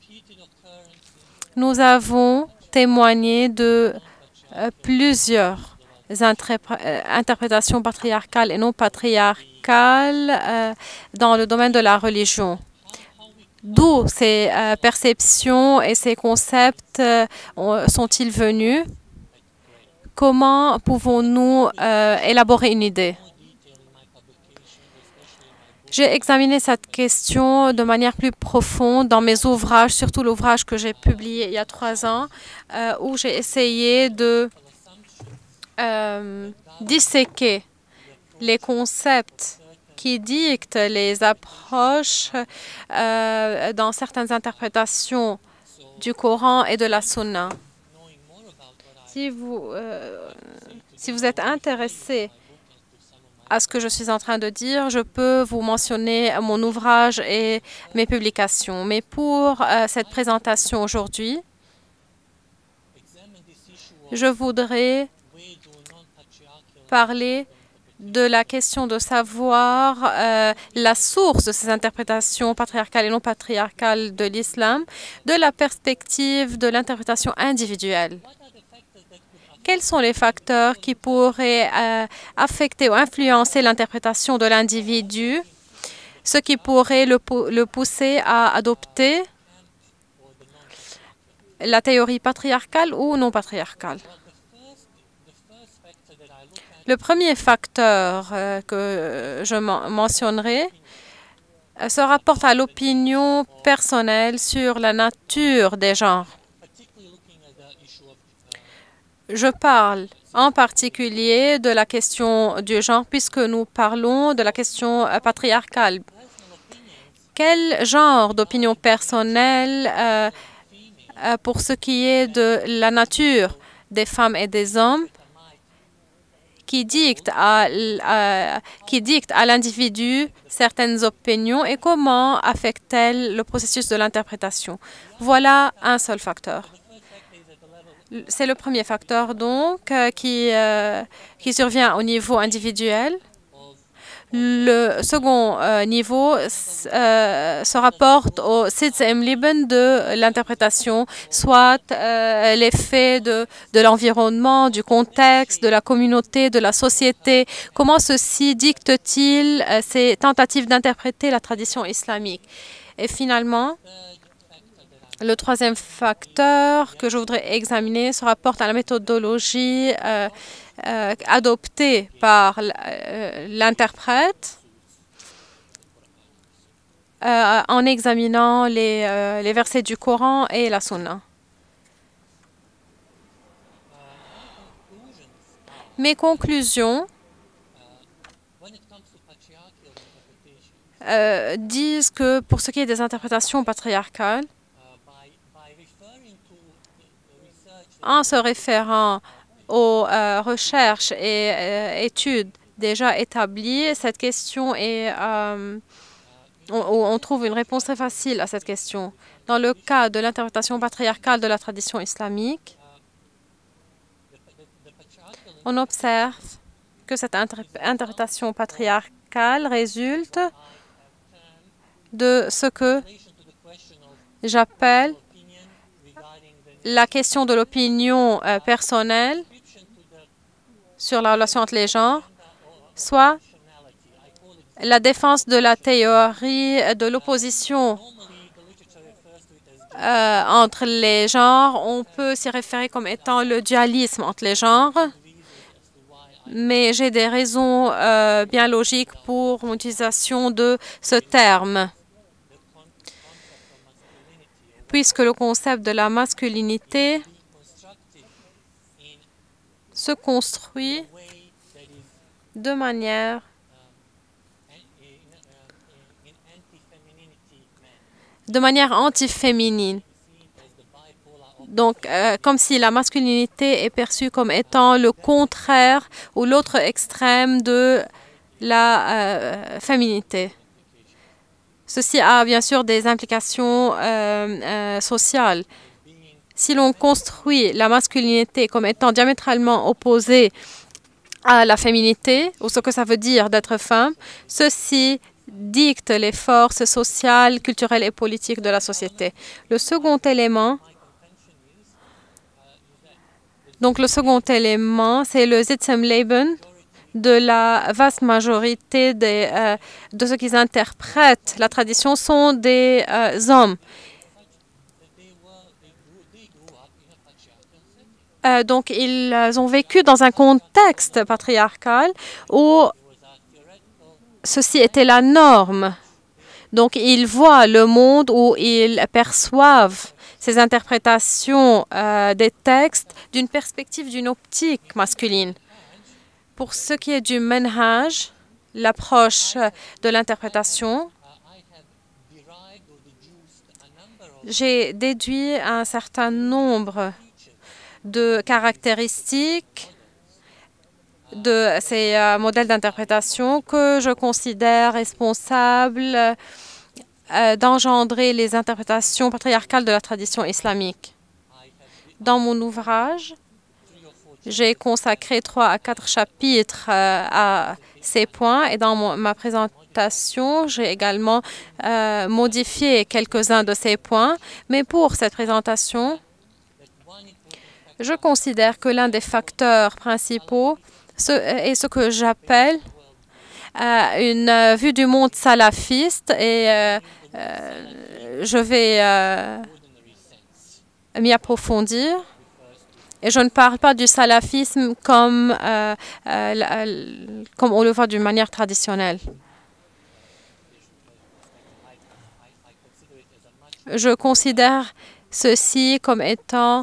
nous avons témoigné de plusieurs interprétations patriarcales et non patriarcales dans le domaine de la religion. D'où ces perceptions et ces concepts sont-ils venus? Comment pouvons-nous élaborer une idée? J'ai examiné cette question de manière plus profonde dans mes ouvrages, surtout l'ouvrage que j'ai publié il y a 3 ans, où j'ai essayé de disséquer les concepts qui dictent les approches dans certaines interprétations du Coran et de la Sunna. Si vous êtes intéressé à ce que je suis en train de dire, je peux vous mentionner mon ouvrage et mes publications. Mais pour cette présentation aujourd'hui, je voudrais parler de la question de savoir la source de ces interprétations patriarcales et non patriarcales de l'islam, de la perspective de l'interprétation individuelle. Quels sont les facteurs qui pourraient affecter ou influencer l'interprétation de l'individu, ce qui pourrait le pousser à adopter la théorie patriarcale ou non patriarcale? Le premier facteur que je mentionnerai se rapporte à l'opinion personnelle sur la nature des genres. Je parle en particulier de la question du genre puisque nous parlons de la question patriarcale. Quel genre d'opinion personnelle pour ce qui est de la nature des femmes et des hommes qui dicte à l'individu certaines opinions et comment affecte-t-elle le processus de l'interprétation? Voilà un seul facteur. C'est le premier facteur donc qui survient au niveau individuel. Le second niveau se rapporte au Sitz im Leben de l'interprétation, soit l'effet de l'environnement, du contexte, de la communauté, de la société. Comment ceci dicte-t-il ces tentatives d'interpréter la tradition islamique? Et finalement, le troisième facteur que je voudrais examiner se rapporte à la méthodologie adoptée par l'interprète en examinant les versets du Coran et la Sunna. Mes conclusions disent que pour ce qui est des interprétations patriarcales, en se référant aux recherches et études déjà établies, cette question est on trouve une réponse très facile à cette question. Dans le cas de l'interprétation patriarcale de la tradition islamique, on observe que cette interprétation patriarcale résulte de ce que j'appelle la question de l'opinion personnelle sur la relation entre les genres, soit la défense de la théorie de l'opposition entre les genres. On peut s'y référer comme étant le dualisme entre les genres, mais j'ai des raisons bien logiques pour l'utilisation de ce terme, puisque le concept de la masculinité se construit de manière antiféminine. Donc, comme si la masculinité est perçue comme étant le contraire ou l'autre extrême de la féminité. Ceci a bien sûr des implications sociales. Si l'on construit la masculinité comme étant diamétralement opposée à la féminité, ou ce que ça veut dire d'être femme, ceci dicte les forces sociales, culturelles et politiques de la société. Le second élément, c'est le Sitzemleben de la vaste majorité de ceux qui interprètent la tradition sont des hommes. Donc, ils ont vécu dans un contexte patriarcal où ceci était la norme. Donc, ils voient le monde où ils perçoivent ces interprétations des textes d'une perspective, d'une optique masculine. Pour ce qui est du manhaj, l'approche de l'interprétation, j'ai déduit un certain nombre de caractéristiques de ces modèles d'interprétation que je considère responsables d'engendrer les interprétations patriarcales de la tradition islamique. Dans mon ouvrage, j'ai consacré 3 à 4 chapitres à ces points et dans ma présentation, j'ai également modifié quelques-uns de ces points. Mais pour cette présentation, je considère que l'un des facteurs principaux est ce que j'appelle une vue du monde salafiste et je vais m'y approfondir. Et je ne parle pas du salafisme comme on le voit d'une manière traditionnelle. Je considère ceci comme étant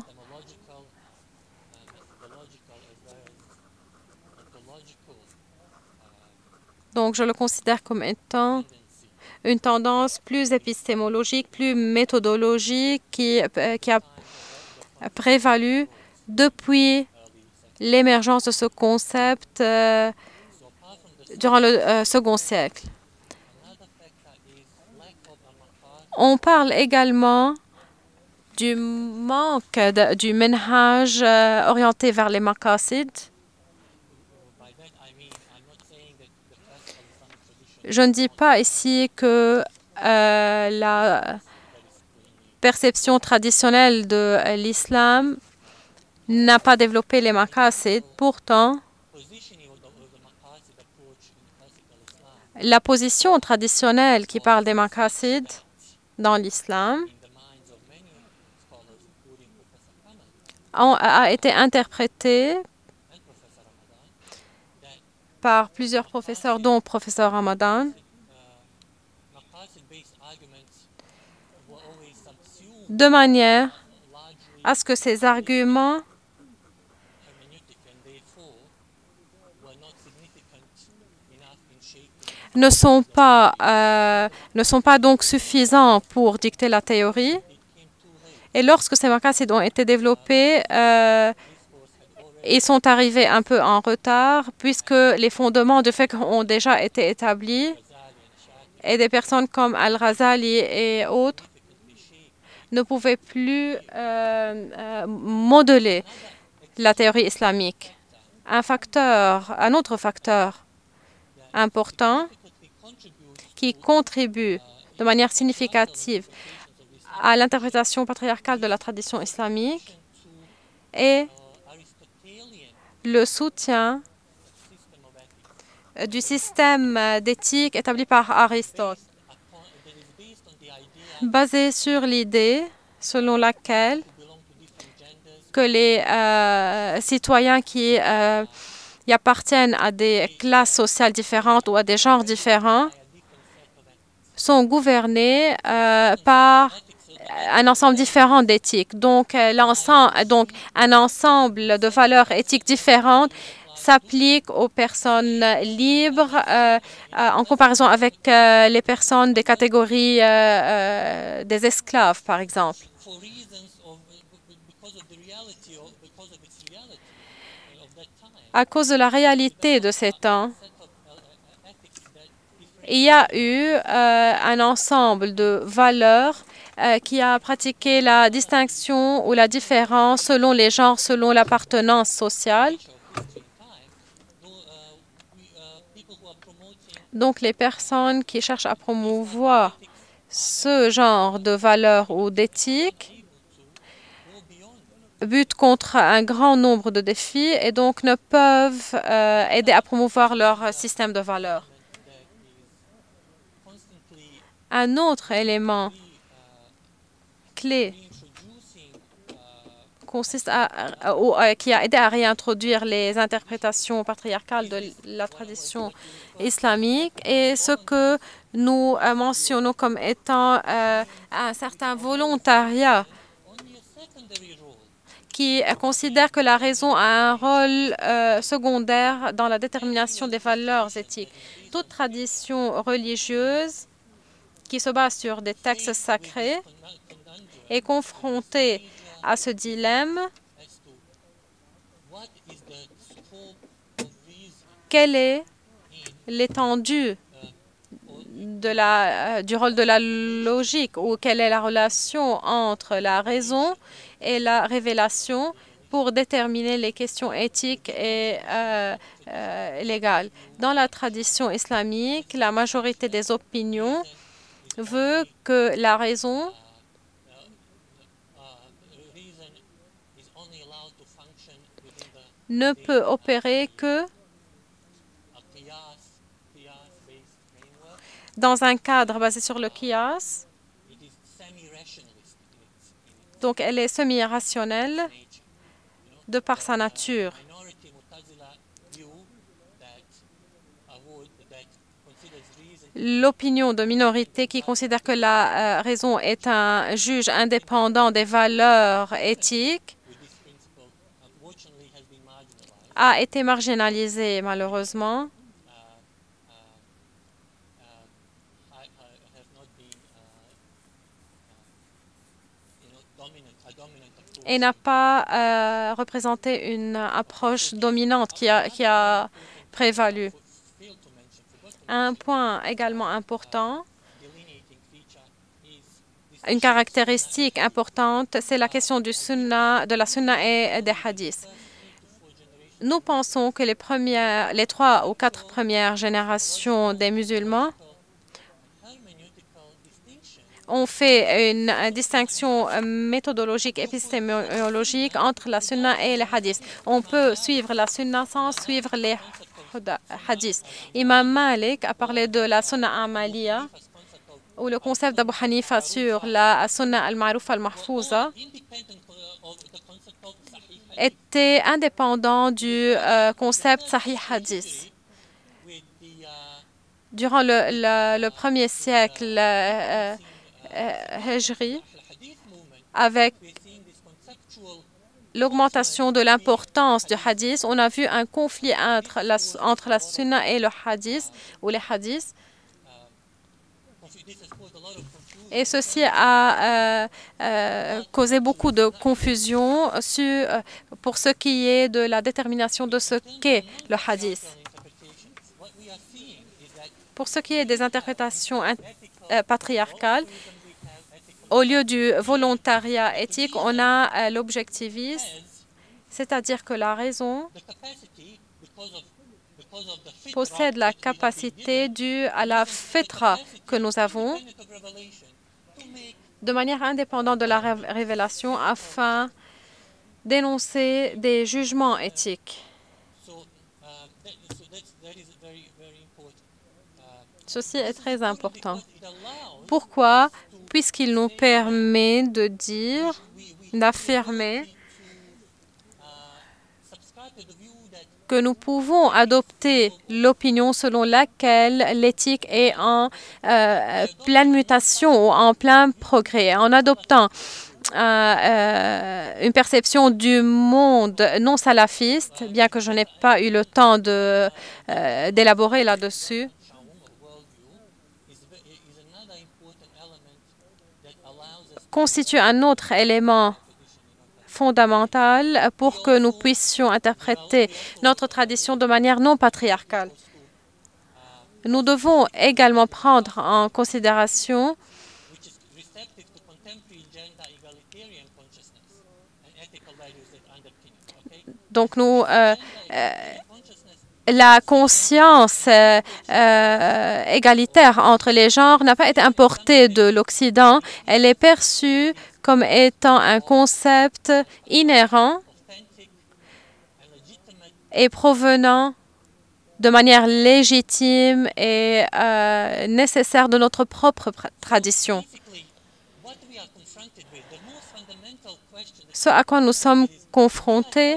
je le considère comme étant une tendance plus épistémologique, plus méthodologique qui a prévalu depuis l'émergence de ce concept durant le second siècle. On parle également du manque du manhaj orienté vers les maqasid. Je ne dis pas ici que la perception traditionnelle de l'islam n'a pas développé les maqasid. Pourtant, la position traditionnelle qui parle des maqasid dans l'islam a été interprété par plusieurs professeurs, dont le professeur Ramadan, de manière à ce que ces arguments ne sont pas donc suffisants pour dicter la théorie. Et lorsque ces maqasid ont été développés, ils sont arrivés un peu en retard puisque les fondements de fiqh ont déjà été établis et des personnes comme Al-Ghazali et autres ne pouvaient plus modeler la théorie islamique. Un autre facteur important qui contribue de manière significative à l'interprétation patriarcale de la tradition islamique est le soutien du système d'éthique établi par Aristote, basé sur l'idée selon laquelle que les citoyens qui appartiennent à des classes sociales différentes ou à des genres différents sont gouvernés par un ensemble différent d'éthiques. Donc, un ensemble de valeurs éthiques différentes s'applique aux personnes libres en comparaison avec les personnes des catégories des esclaves, par exemple. À cause de la réalité de ces temps, il y a eu un ensemble de valeurs qui a pratiqué la distinction ou la différence selon les genres, selon l'appartenance sociale. Donc, les personnes qui cherchent à promouvoir ce genre de valeurs ou d'éthique butent contre un grand nombre de défis et donc ne peuvent aider à promouvoir leur système de valeurs. Un autre élément clé consiste qui a aidé à réintroduire les interprétations patriarcales de la tradition islamique et ce que nous mentionnons comme étant un certain volontariat qui considère que la raison a un rôle secondaire dans la détermination des valeurs éthiques. Toute tradition religieuse qui se base sur des textes sacrés est confrontée à ce dilemme. Quelle est l'étendue du rôle de la logique ou quelle est la relation entre la raison et la révélation pour déterminer les questions éthiques et légales. Dans la tradition islamique, la majorité des opinions veut que la raison ne peut opérer que dans un cadre basé sur le qiyas. Donc, elle est semi-rationnelle de par sa nature. L'opinion de minorité qui considère que la raison est un juge indépendant des valeurs éthiques a été marginalisée, malheureusement. Et n'a pas représenté une approche dominante qui a prévalu. Un point également important, une caractéristique importante, c'est la question de la sunna et des hadiths. Nous pensons que les 3 ou 4 premières générations des musulmans ont fait une distinction méthodologique, épistémologique entre la sunna et les hadiths. On peut suivre la sunna sans suivre les hadiths. Imam Malik a parlé de la sunna amaliya ou le concept d'Abu Hanifa sur la sunna al-ma'roufa al-mahfouza était indépendant du concept Sahih Hadith. Durant le premier siècle Hijri, avec l'augmentation de l'importance du hadith, on a vu un conflit entre la sunna et le hadith, ou les hadiths. Et ceci a causé beaucoup de confusion pour ce qui est de la détermination de ce qu'est le hadith. Pour ce qui est des interprétations patriarcales, au lieu du volontariat éthique, on a l'objectivisme, c'est-à-dire que la raison possède la capacité due à la fitra que nous avons de manière indépendante de la révélation afin d'énoncer des jugements éthiques. Ceci est très important. Pourquoi? Puisqu'il nous permet de dire, d'affirmer que nous pouvons adopter l'opinion selon laquelle l'éthique est en pleine mutation ou en plein progrès. En adoptant une perception du monde non salafiste, bien que je n'ai pas eu le temps d'élaborer là-dessus, constitue un autre élément fondamental pour que nous puissions interpréter notre tradition de manière non patriarcale. Nous devons également prendre en considération donc la conscience égalitaire entre les genres n'a pas été importée de l'Occident. Elle est perçue comme étant un concept inhérent et provenant de manière légitime et nécessaire de notre propre tradition. Ce à quoi nous sommes confrontés,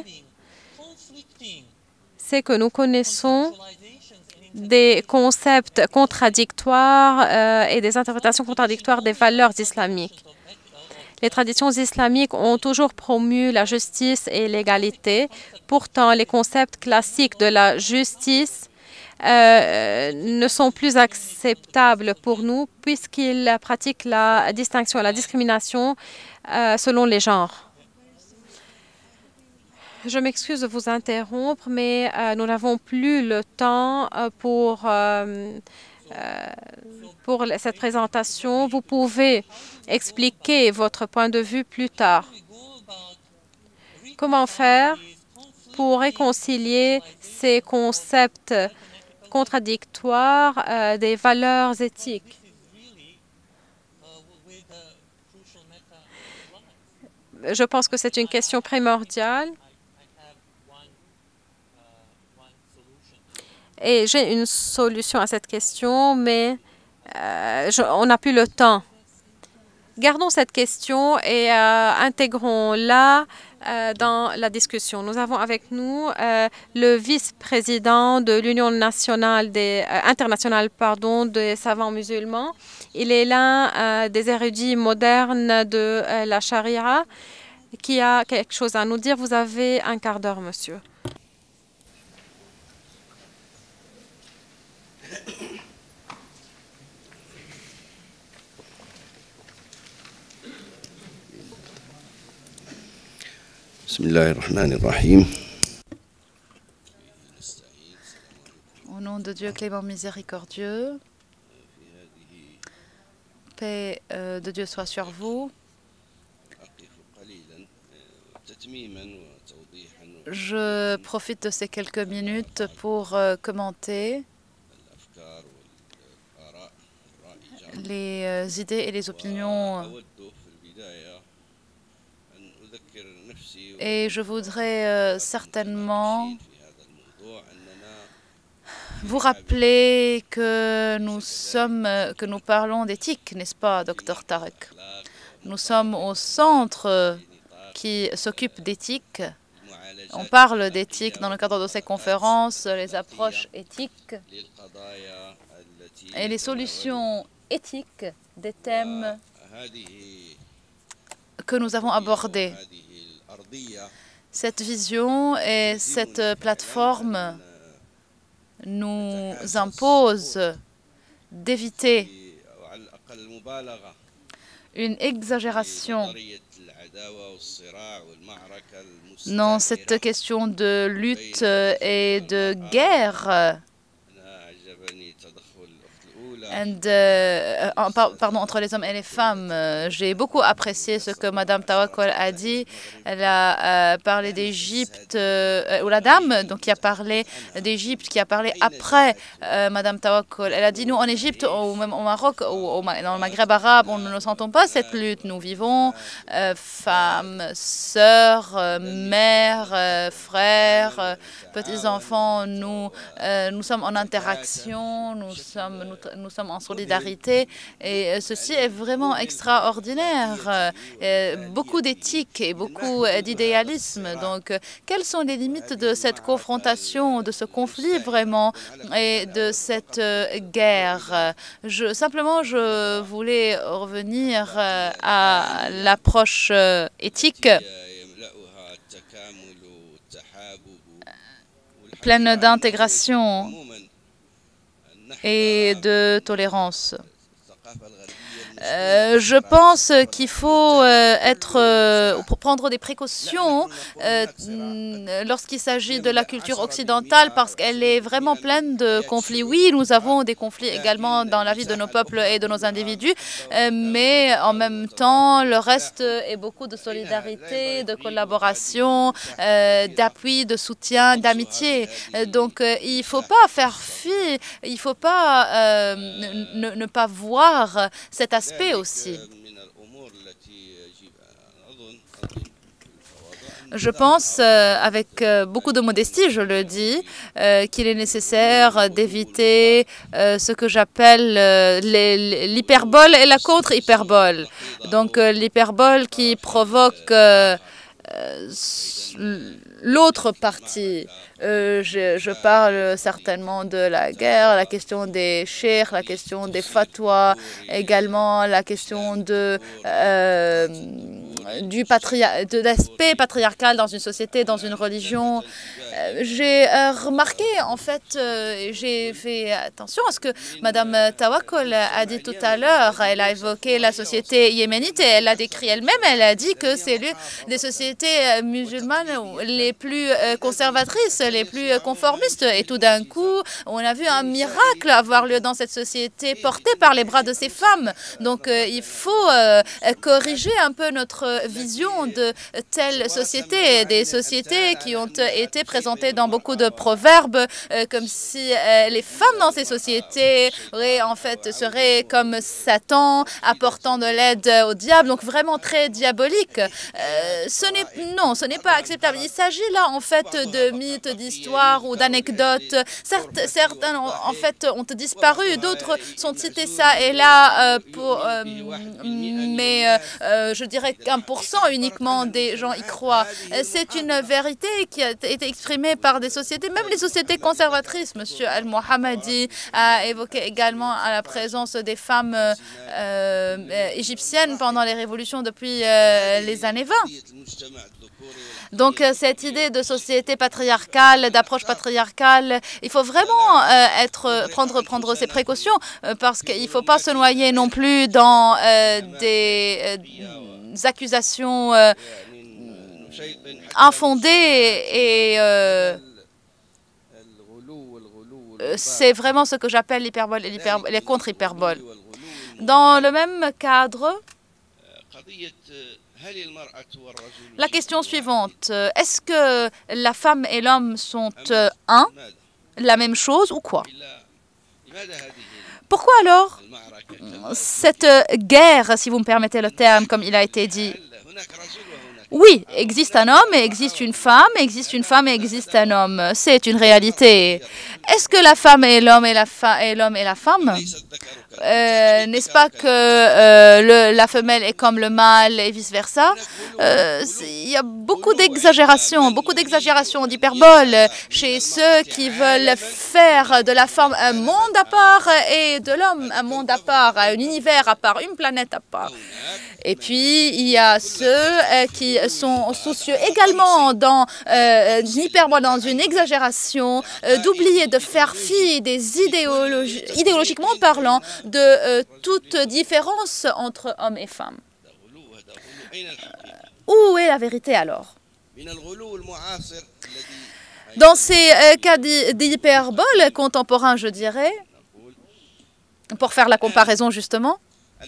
c'est que nous connaissons des concepts contradictoires et des interprétations contradictoires des valeurs islamiques. Les traditions islamiques ont toujours promu la justice et l'égalité. Pourtant, les concepts classiques de la justice ne sont plus acceptables pour nous puisqu'ils pratiquent la distinction et la discrimination selon les genres. Je m'excuse de vous interrompre, mais nous n'avons plus le temps pour cette présentation. Vous pouvez expliquer votre point de vue plus tard. Comment faire pour réconcilier ces concepts contradictoires des valeurs éthiques? Je pense que c'est une question primordiale. Et j'ai une solution à cette question, mais on n'a plus le temps. Gardons cette question et intégrons-la dans la discussion. Nous avons avec nous le vice-président de l'Union internationale des savants musulmans. Il est l'un des érudits modernes de la charia qui a quelque chose à nous dire. Vous avez un quart d'heure, monsieur. Au nom de Dieu clément miséricordieux, paix de Dieu soit sur vous. Je profite de ces quelques minutes pour commenter les idées et les opinions. Et je voudrais certainement Vous rappelez que nous parlons d'éthique, n'est-ce pas, Dr Tarek? Nous sommes au centre qui s'occupe d'éthique. On parle d'éthique dans le cadre de ces conférences, les approches éthiques et les solutions éthiques des thèmes que nous avons abordés. Cette vision et cette plateforme nous imposent d'éviter une exagération dans cette question de lutte et de guerre entre les hommes et les femmes. J'ai beaucoup apprécié ce que Madame Tawakkol a dit. Elle a parlé d'Égypte, ou la dame donc, qui a parlé d'Égypte, qui a parlé après Madame Tawakkol. Elle a dit, nous en Égypte, ou même au Maroc, ou dans le Maghreb arabe, nous ne sentons pas cette lutte. Nous vivons femmes, sœurs, mères, frères, petits-enfants. Nous sommes en interaction, nous sommes en solidarité et ceci est vraiment extraordinaire. Beaucoup d'éthique et beaucoup d'idéalisme. Donc, quelles sont les limites de cette confrontation, de ce conflit vraiment et de cette guerre? Simplement, je voulais revenir à l'approche éthique pleine d'intégration et de tolérance. Je pense qu'il faut prendre des précautions lorsqu'il s'agit de la culture occidentale parce qu'elle est vraiment pleine de conflits. Oui, nous avons des conflits également dans la vie de nos peuples et de nos individus, mais en même temps, le reste est beaucoup de solidarité, de collaboration, d'appui, de soutien, d'amitié. Donc, il ne faut pas faire fi, il ne faut pas ne pas voir cet aspect aussi. Je pense, avec beaucoup de modestie, je le dis, qu'il est nécessaire d'éviter ce que j'appelle l'hyperbole et la contre-hyperbole. Donc l'hyperbole qui provoque l'autre partie. Je parle certainement de la guerre, la question des cheikhs, la question des fatwas, également la question de l'aspect patriarcal dans une société, dans une religion. J'ai remarqué, en fait, j'ai fait attention à ce que Madame Tawakkol a dit tout à l'heure. Elle a évoqué la société yéménite et elle l'a décrit elle-même. Elle a dit que c'est l'une des sociétés musulmanes les plus conservatrices, les plus conformistes. Et tout d'un coup, on a vu un miracle avoir lieu dans cette société portée par les bras de ces femmes. Donc, il faut corriger un peu notre vision de telle société, des sociétés qui ont été présentées dans beaucoup de proverbes, comme si les femmes dans ces sociétés seraient comme Satan, apportant de l'aide au diable, donc vraiment très diabolique. Ce n'est pas acceptable. Il s'agit là, en fait, de mythes, d'histoires ou d'anecdotes. Certains, en fait, ont disparu, d'autres sont cités ça et là, mais je dirais qu'1% uniquement des gens y croient. C'est une vérité qui a été exprimée par des sociétés, même les sociétés conservatrices. Monsieur Al-Mohammadi a évoqué également la présence des femmes égyptiennes pendant les révolutions depuis les années 20. Donc, cette idée de société patriarcale, d'approche patriarcale, il faut vraiment prendre ses précautions parce qu'il ne faut pas se noyer non plus dans des accusations infondées et c'est vraiment ce que j'appelle l'hyperbole et les contre-hyperboles. Dans le même cadre, la question suivante, est-ce que la femme et l'homme sont la même chose ou quoi? Pourquoi alors cette guerre, si vous me permettez le terme, comme il a été dit? Oui, existe un homme et existe une femme, existe une femme et existe un homme. C'est une réalité. Est-ce que la femme est l'homme et l'homme est la femme? N'est-ce pas que la femelle est comme le mâle et vice-versa? Il y a beaucoup d'exagération, d'hyperbole chez ceux qui veulent faire de la femme un monde à part et de l'homme un monde à part, un univers à part, une planète à part. Et puis, il y a ceux qui sont soucieux également dans une exagération, d'oublier de faire fi des idéologiquement parlant, de toute différence entre hommes et femmes. Où est la vérité alors? Dans ces cas d'hyperbole contemporains, je dirais, pour faire la comparaison justement,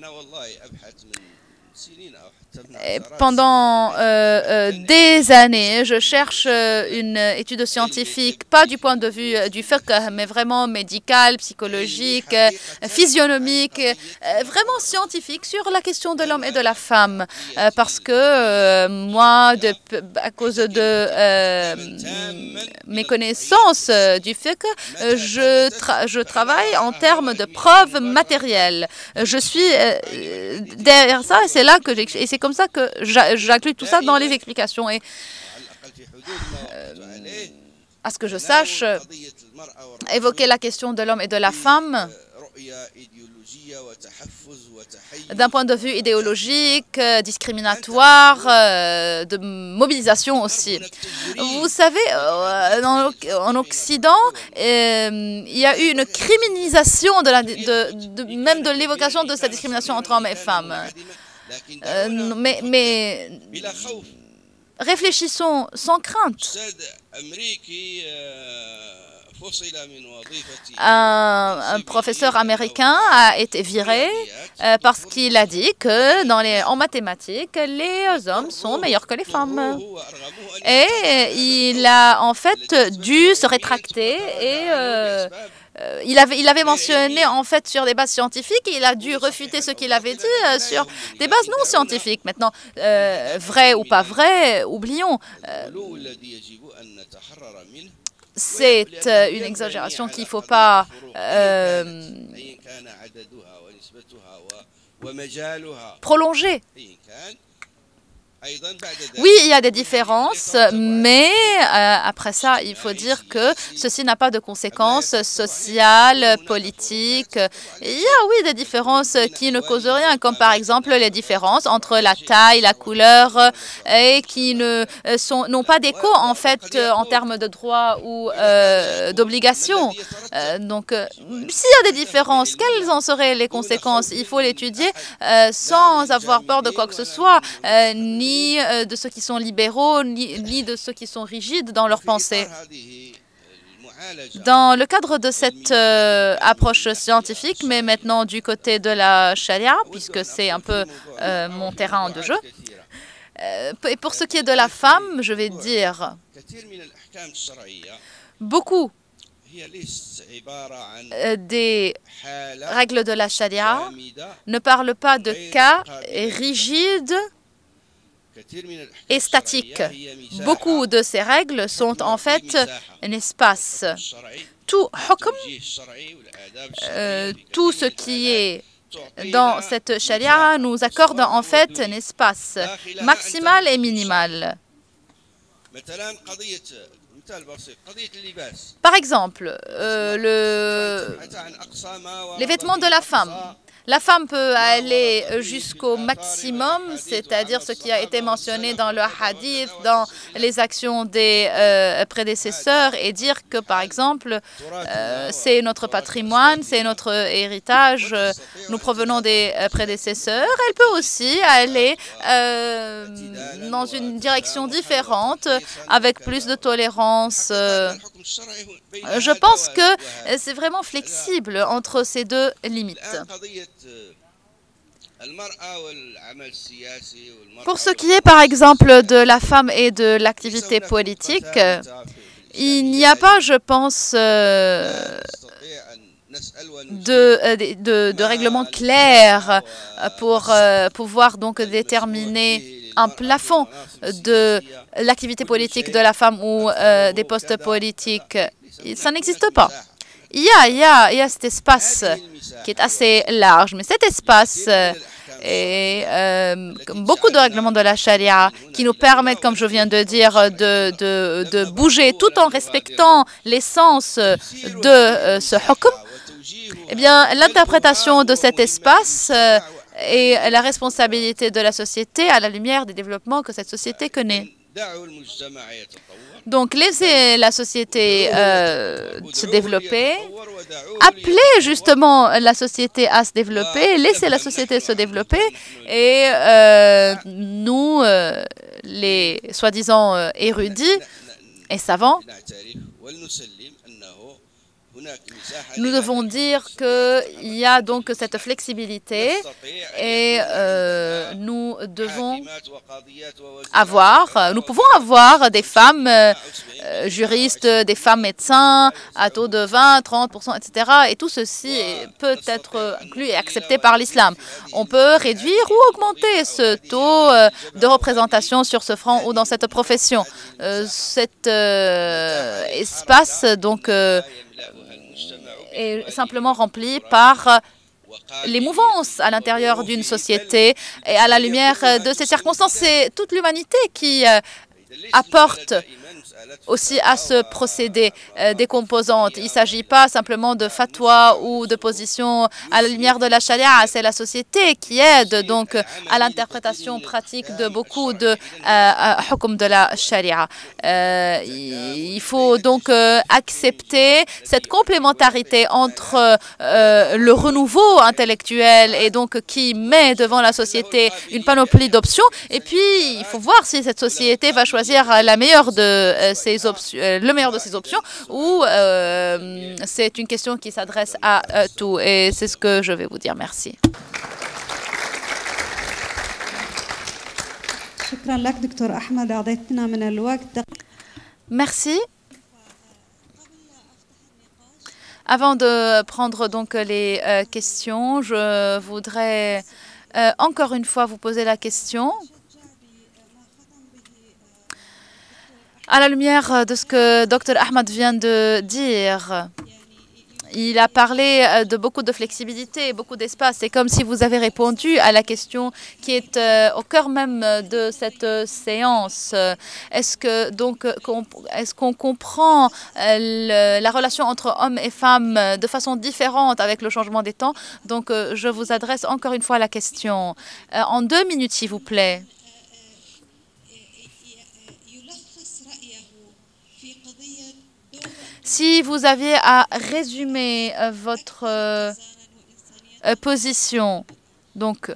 pendant des années, je cherche une étude scientifique, pas du point de vue du fiqh, mais vraiment médical, psychologique, physionomique, vraiment scientifique sur la question de l'homme et de la femme. Parce que moi, à cause de mes connaissances du fiqh, je travaille en termes de preuves matérielles. Je suis derrière ça, et c'est là que c'est comme ça que j'inclus tout ça dans les explications. Et à ce que je sache, évoquer la question de l'homme et de la femme d'un point de vue idéologique, discriminatoire, de mobilisation aussi. Vous savez, en Occident, il y a eu une criminalisation même de l'évocation de cette discrimination entre hommes et femmes. Mais réfléchissons sans crainte. Un professeur américain a été viré parce qu'il a dit que en mathématiques, les hommes sont meilleurs que les femmes. Et il a en fait dû se rétracter et il avait mentionné en fait sur des bases scientifiques et il a dû refuter ce qu'il avait dit sur des bases non scientifiques. Maintenant, vrai ou pas vrai, oublions. C'est une exagération qu'il ne faut pas prolonger. Oui, il y a des différences, mais après ça, il faut dire que ceci n'a pas de conséquences sociales, politiques. Il y a, oui, des différences qui ne causent rien, comme par exemple les différences entre la taille, la couleur, et qui n'ont pas d'écho, en fait, en termes de droits ou d'obligations. Donc, s'il y a des différences, quelles en seraient les conséquences? Il faut l'étudier sans avoir peur de quoi que ce soit, ni de ceux qui sont libéraux, ni de ceux qui sont rigides dans leur pensée. Dans le cadre de cette approche scientifique, mais maintenant du côté de la charia, puisque c'est un peu mon terrain de jeu, et pour ce qui est de la femme, je vais dire, beaucoup des règles de la charia ne parlent pas de cas rigides et statique. Beaucoup de ces règles sont en fait un espace. Tout ce qui est dans cette charia nous accorde en fait un espace maximal et minimal. Par exemple, les vêtements de la femme. La femme peut aller jusqu'au maximum, c'est-à-dire ce qui a été mentionné dans le hadith, dans les actions des prédécesseurs, et dire que, par exemple, c'est notre patrimoine, c'est notre héritage, nous provenons des prédécesseurs. Elle peut aussi aller dans une direction différente, avec plus de tolérance. Je pense que c'est vraiment flexible entre ces deux limites. Pour ce qui est, par exemple, de la femme et de l'activité politique, il n'y a pas, je pense, de règlement clair pour pouvoir donc déterminer un plafond de l'activité politique de la femme ou des postes politiques. Ça n'existe pas. Il y a cet espace qui est assez large, mais cet espace et beaucoup de règlements de la charia qui nous permettent, comme je viens de dire, de bouger tout en respectant l'essence de ce hukm. Eh bien, l'interprétation de cet espace est la responsabilité de la société à la lumière des développements que cette société connaît. Donc, laissez la société se développer, appelez justement la société à se développer, laissez la société se développer et nous, les soi-disant érudits et savants, nous devons dire qu'il y a donc cette flexibilité et nous pouvons avoir des femmes juristes, des femmes médecins à taux de 20, 30%, etc. Et tout ceci peut être inclus et accepté par l'islam. On peut réduire ou augmenter ce taux de représentation sur ce front ou dans cette profession. Cet espace, donc, est simplement rempli par les mouvances à l'intérieur d'une société et à la lumière de ces circonstances. C'est toute l'humanité qui apporte aussi à ce procédé des composantes. Il ne s'agit pas simplement de fatwa ou de position à la lumière de la charia, c'est la société qui aide donc à l'interprétation pratique de beaucoup de hukm de la charia. Il faut donc accepter cette complémentarité entre le renouveau intellectuel et donc qui met devant la société une panoplie d'options et puis il faut voir si cette société va choisir la meilleure de ses options, le meilleur de ses options ou c'est une question qui s'adresse à tout et c'est ce que je vais vous dire. Merci. Merci. Avant de prendre donc les questions, je voudrais encore une fois vous poser la question. À la lumière de ce que Dr Ahmad vient de dire, il a parlé de beaucoup de flexibilité, beaucoup d'espace. C'est comme si vous avez répondu à la question qui est au cœur même de cette séance. Est-ce qu'on comprend la relation entre hommes et femmes de façon différente avec le changement des temps? Donc, je vous adresse encore une fois la question. En 2 minutes, s'il vous plaît. Si vous aviez à résumer votre position, donc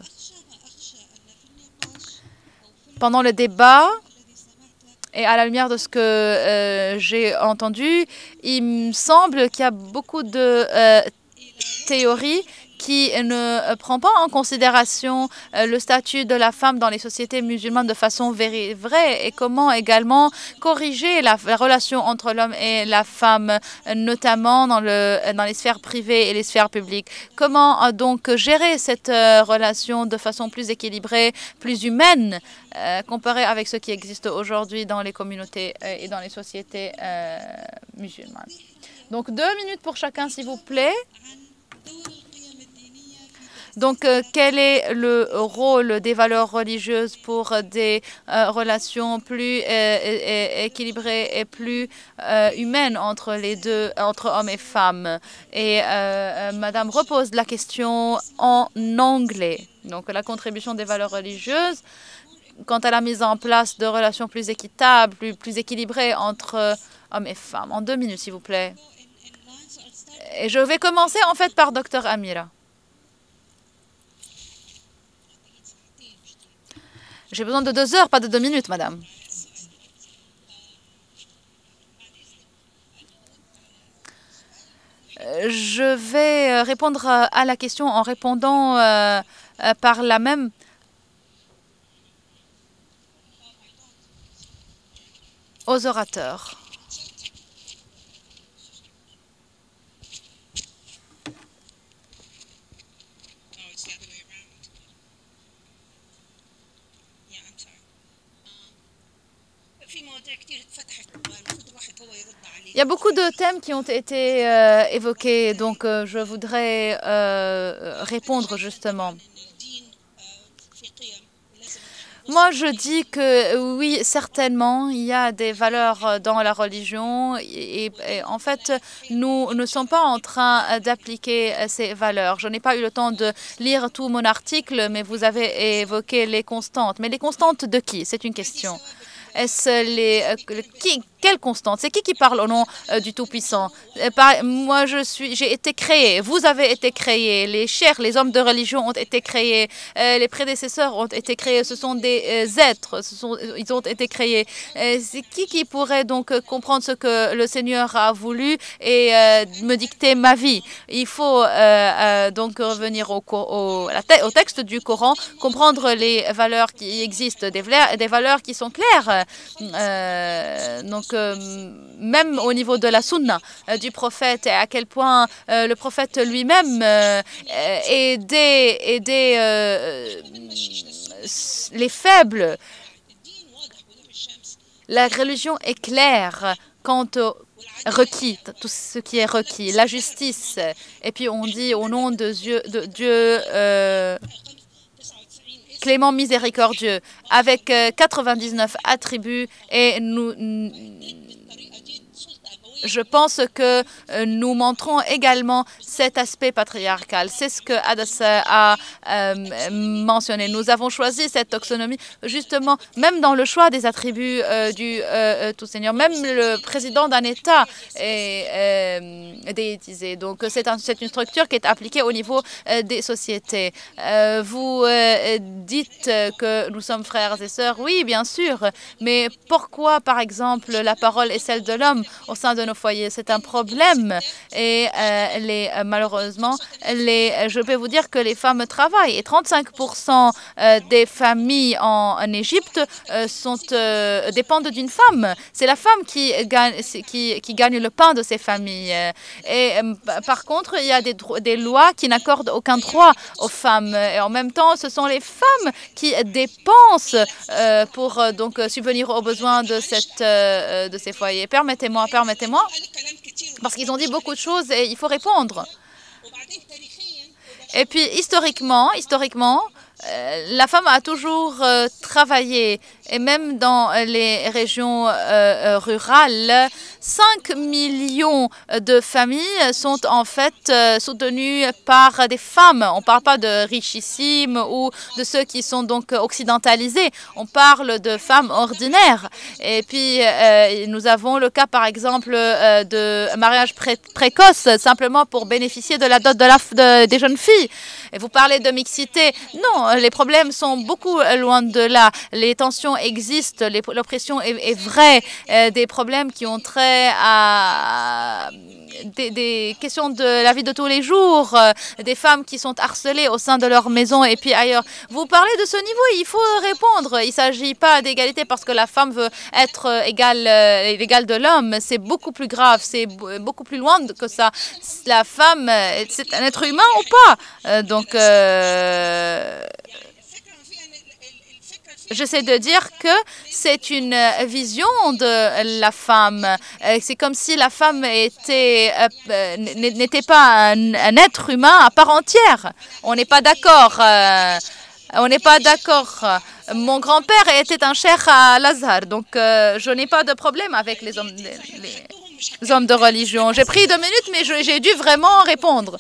pendant le débat et à la lumière de ce que j'ai entendu, il me semble qu'il y a beaucoup de théories qui ne prend pas en considération le statut de la femme dans les sociétés musulmanes de façon vraie et comment également corriger la relation entre l'homme et la femme, notamment dans les sphères privées et les sphères publiques. Comment donc gérer cette relation de façon plus équilibrée, plus humaine, comparée avec ce qui existe aujourd'hui dans les communautés et dans les sociétés musulmanes. Donc 2 minutes pour chacun, s'il vous plaît. Donc, quel est le rôle des valeurs religieuses pour des relations plus équilibrées et plus humaines entre les deux, entre hommes et femmes? Et Madame repose la question en anglais. Donc, la contribution des valeurs religieuses quant à la mise en place de relations plus équitables, plus équilibrées entre hommes et femmes. En 2 minutes, s'il vous plaît. Et je vais commencer en fait par Dr Amira. J'ai besoin de 2 heures, pas de 2 minutes, madame. Je vais répondre à la question en répondant par la même. Aux orateurs. Il y a beaucoup de thèmes qui ont été évoqués, donc je voudrais répondre justement. Moi, je dis que oui, certainement, il y a des valeurs dans la religion et en fait, nous ne sommes pas en train d'appliquer ces valeurs. Je n'ai pas eu le temps de lire tout mon article, mais vous avez évoqué les constantes. Mais les constantes de qui? C'est une question. Est-ce quelle constante? C'est qui parle au nom du Tout-Puissant? Moi, j'ai été créé. Vous avez été créés. Les chers, les hommes de religion ont été créés. Les prédécesseurs ont été créés. Ce sont des êtres. Ils ont été créés. C'est qui pourrait donc comprendre ce que le Seigneur a voulu et me dicter ma vie? Il faut donc revenir au texte du Coran, comprendre les valeurs qui existent, des valeurs qui sont claires. Donc, même au niveau de la sunna du prophète, et à quel point le prophète lui-même aidait les faibles. La religion est claire quant au requis, tout ce qui est requis, la justice. Et puis on dit au nom de Dieu clément miséricordieux, avec 99 attributs, et je pense que nous montrons également cet aspect patriarcal. C'est ce que Hadassah a mentionné. Nous avons choisi cette taxonomie justement, même dans le choix des attributs du Tout-Seigneur. Même le président d'un État est déitisé. Donc c'est une structure qui est appliquée au niveau des sociétés. Vous dites que nous sommes frères et sœurs. Oui, bien sûr. Mais pourquoi, par exemple, la parole est celle de l'homme au sein de nos foyers? C'est un problème. Et malheureusement, je peux vous dire que les femmes travaillent. Et 35% des familles en Égypte dépendent d'une femme. C'est la femme qui gagne le pain de ces familles. Et par contre, il y a des lois qui n'accordent aucun droit aux femmes. Et en même temps, ce sont les femmes qui dépensent pour donc subvenir aux besoins de ces foyers. Permettez-moi, parce qu'ils ont dit beaucoup de choses et il faut répondre. Et puis, historiquement, la femme a toujours travaillé, et même dans les régions rurales, 5 millions de familles sont en fait soutenues par des femmes. On ne parle pas de richissimes ou de ceux qui sont donc occidentalisés. On parle de femmes ordinaires. Et puis, nous avons le cas, par exemple, de mariage précoce, simplement pour bénéficier de la dot des jeunes filles. Et vous parlez de mixité. Non, les problèmes sont beaucoup loin de là. Les tensions existent, l'oppression est vraie. Des problèmes qui ont trait à des questions de la vie de tous les jours, des femmes qui sont harcelées au sein de leur maison et puis ailleurs. Vous parlez de ce niveau, il faut répondre. Il ne s'agit pas d'égalité parce que la femme veut être égale de l'homme. C'est beaucoup plus grave, c'est beaucoup plus loin que ça. La femme, c'est un être humain ou pas? Donc, j'essaie de dire que c'est une vision de la femme. C'est comme si la femme n'était pas un être humain à part entière. On n'est pas d'accord. On n'est pas d'accord. Mon grand-père était un cheikh à l'Azhar, donc je n'ai pas de problème avec les hommes de religion. J'ai pris 2 minutes, mais j'ai dû vraiment répondre.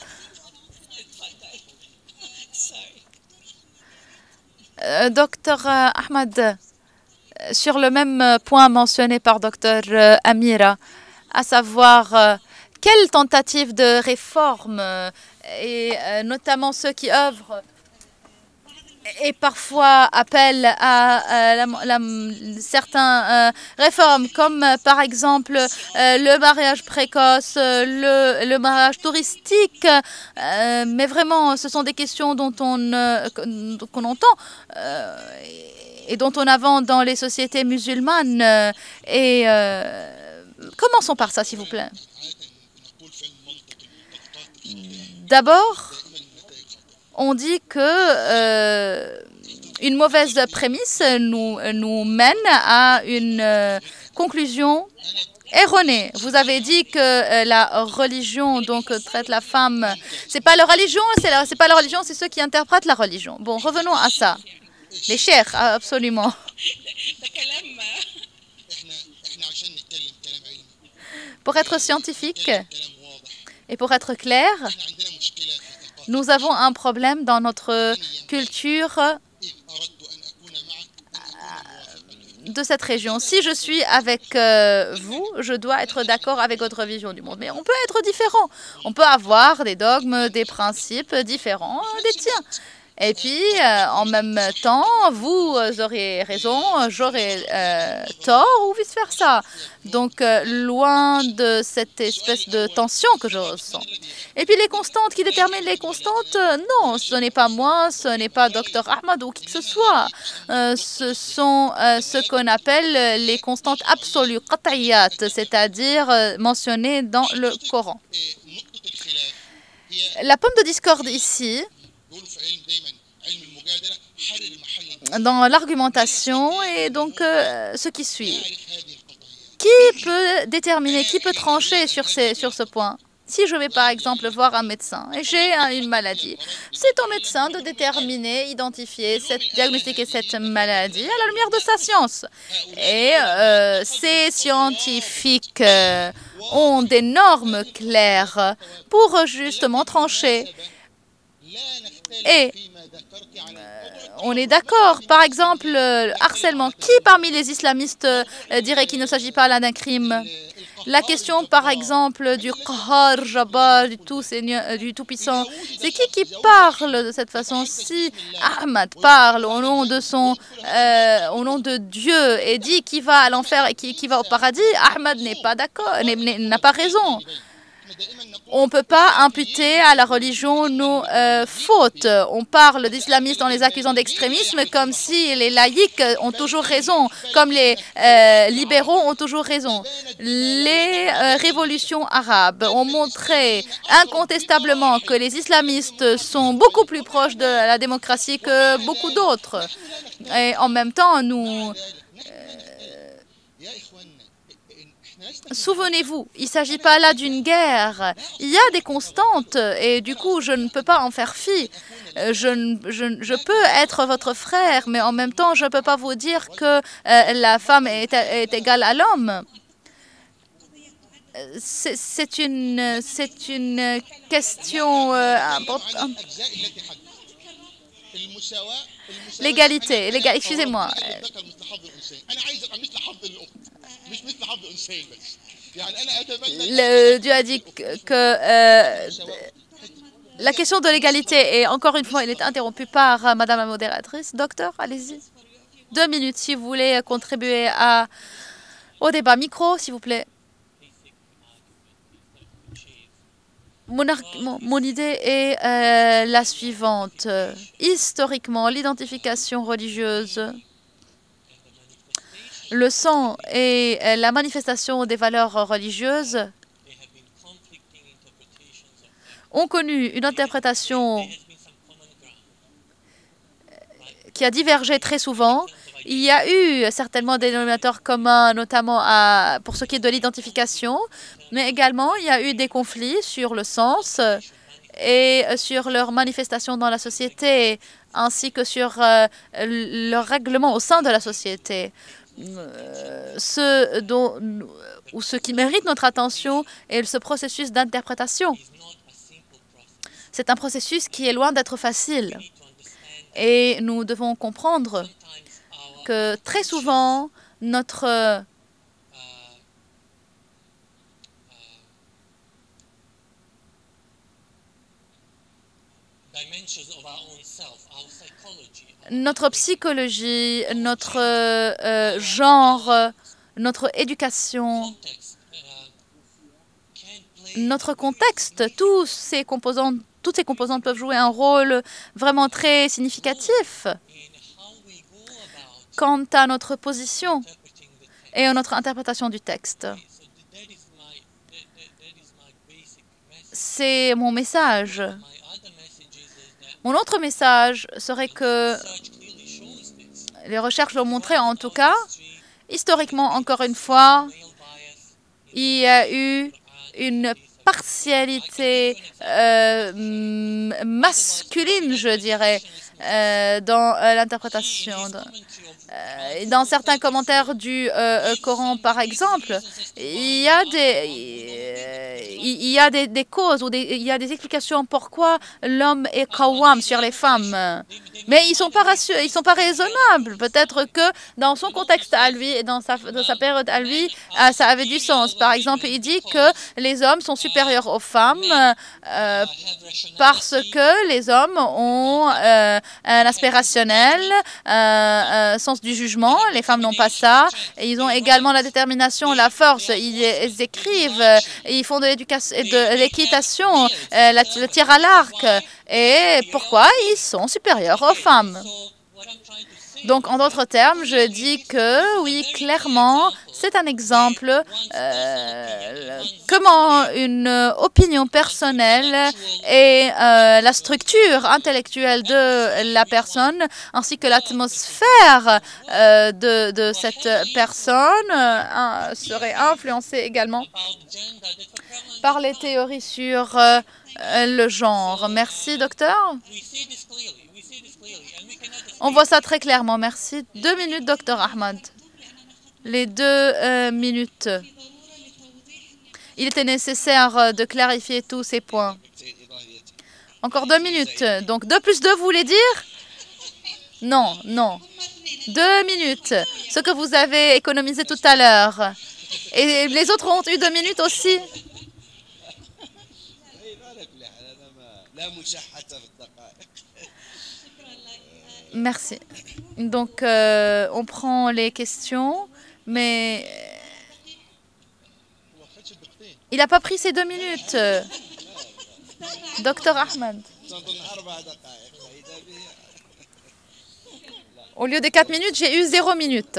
Docteur Ahmad, sur le même point mentionné par Docteur Amira, à savoir quelle tentative de réforme, et notamment ceux qui œuvrent et parfois appellent à certaines réformes, comme par exemple le mariage précoce, le mariage touristique. Mais vraiment, ce sont des questions qu'on entend et dont on avance dans les sociétés musulmanes. Et commençons par ça, s'il vous plaît. D'abord, on dit que une mauvaise prémisse nous mène à une conclusion erronée. Vous avez dit que la religion donc traite la femme. C'est pas la religion, c'est pas la religion, c'est ceux qui interprètent la religion. Bon, revenons à ça. Les chers, absolument. Pour être scientifique et pour être clair, nous avons un problème dans notre culture de cette région. Si je suis avec vous, je dois être d'accord avec votre vision du monde. Mais on peut être différent. On peut avoir des dogmes, des principes différents des tiens. Et puis, en même temps, vous aurez raison, j'aurai tort ou vice-versa. Donc, loin de cette espèce de tension que je ressens. Et puis, les constantes qui déterminent les constantes, non, ce n'est pas moi, ce n'est pas Dr Ahmad ou qui que ce soit. Ce sont ce qu'on appelle les constantes absolues, qat'iyat, c'est-à-dire mentionnées dans le Coran. La pomme de discorde ici, dans l'argumentation, et donc ce qui suit. Qui peut déterminer, qui peut trancher sur ce point? Si je vais par exemple voir un médecin et j'ai une maladie, c'est au médecin de déterminer, identifier, diagnostiquer cette maladie à la lumière de sa science. Et ces scientifiques ont des normes claires pour justement trancher. Et on est d'accord. Par exemple, harcèlement. Qui parmi les islamistes dirait qu'il ne s'agit pas là d'un crime? La question, par exemple, du Qahar, Jabbar, du Tout-Puissant, c'est qui parle de cette façon? Si Ahmad parle au nom de Dieu et dit qui va à l'enfer et qui va au paradis, Ahmad n'est pas d'accord, n'a pas raison. On ne peut pas imputer à la religion nos fautes. On parle d'islamistes en les accusant d'extrémisme comme si les laïcs ont toujours raison, comme les libéraux ont toujours raison. Les révolutions arabes ont montré incontestablement que les islamistes sont beaucoup plus proches de la démocratie que beaucoup d'autres. Et en même temps, nous... Souvenez-vous, il ne s'agit pas là d'une guerre. Il y a des constantes et du coup, je ne peux pas en faire fi. Je peux être votre frère, mais en même temps, je ne peux pas vous dire que la femme est égale à l'homme. C'est une question importante. L'égalité, excusez-moi. Dieu a dit que la question de l'égalité, et encore une fois, il est interrompu par Madame la modératrice. Docteur, allez-y. 2 minutes si vous voulez contribuer au débat. Micro, s'il vous plaît. Mon idée est la suivante. Historiquement, l'identification religieuse, le sang et la manifestation des valeurs religieuses ont connu une interprétation qui a divergé très souvent. Il y a eu certainement des dénominateurs communs, notamment pour ce qui est de l'identification, mais également il y a eu des conflits sur le sens et sur leur manifestation dans la société, ainsi que sur leur règlement au sein de la société. Ce qui mérite notre attention est ce processus d'interprétation. C'est un processus qui est loin d'être facile. Et nous devons comprendre que très souvent, notre psychologie, notre genre, notre éducation, notre contexte, toutes ces composantes peuvent jouer un rôle vraiment très significatif quant à notre position et à notre interprétation du texte. C'est mon message. Mon autre message serait que les recherches l'ont montré, en tout cas, historiquement, encore une fois, il y a eu une partialité masculine, je dirais, dans l'interprétation. Dans certains commentaires du Coran, par exemple, il y a des causes ou il y a des explications pourquoi l'homme est qawwam sur les femmes. Mais ils sont pas raisonnables. Peut-être que dans son contexte à lui et dans sa période à lui, ça avait du sens. Par exemple, il dit que les hommes sont supérieurs aux femmes parce que les hommes ont un aspect rationnel, sens du jugement. Les femmes n'ont pas ça. Et ils ont également la détermination, la force. Ils écrivent, ils font de l'équitation, le tir à l'arc. Et pourquoi ils sont supérieurs aux femmes? Donc, en d'autres termes, je dis que, oui, clairement, c'est un exemple comment une opinion personnelle et la structure intellectuelle de la personne, ainsi que l'atmosphère de cette personne serait influencée également par les théories sur le genre. Merci, docteur. On voit ça très clairement. Merci. 2 minutes, docteur Ahmad. Les 2 minutes. Il était nécessaire de clarifier tous ces points. Encore 2 minutes. Donc 2 plus 2, vous voulez dire? Non, non. 2 minutes. Ce que vous avez économisé tout à l'heure. Et les autres ont eu 2 minutes aussi. Merci. Donc, on prend les questions, mais il n'a pas pris ses 2 minutes. Docteur Ahmad. Au lieu de 4 minutes, j'ai eu 0 minute.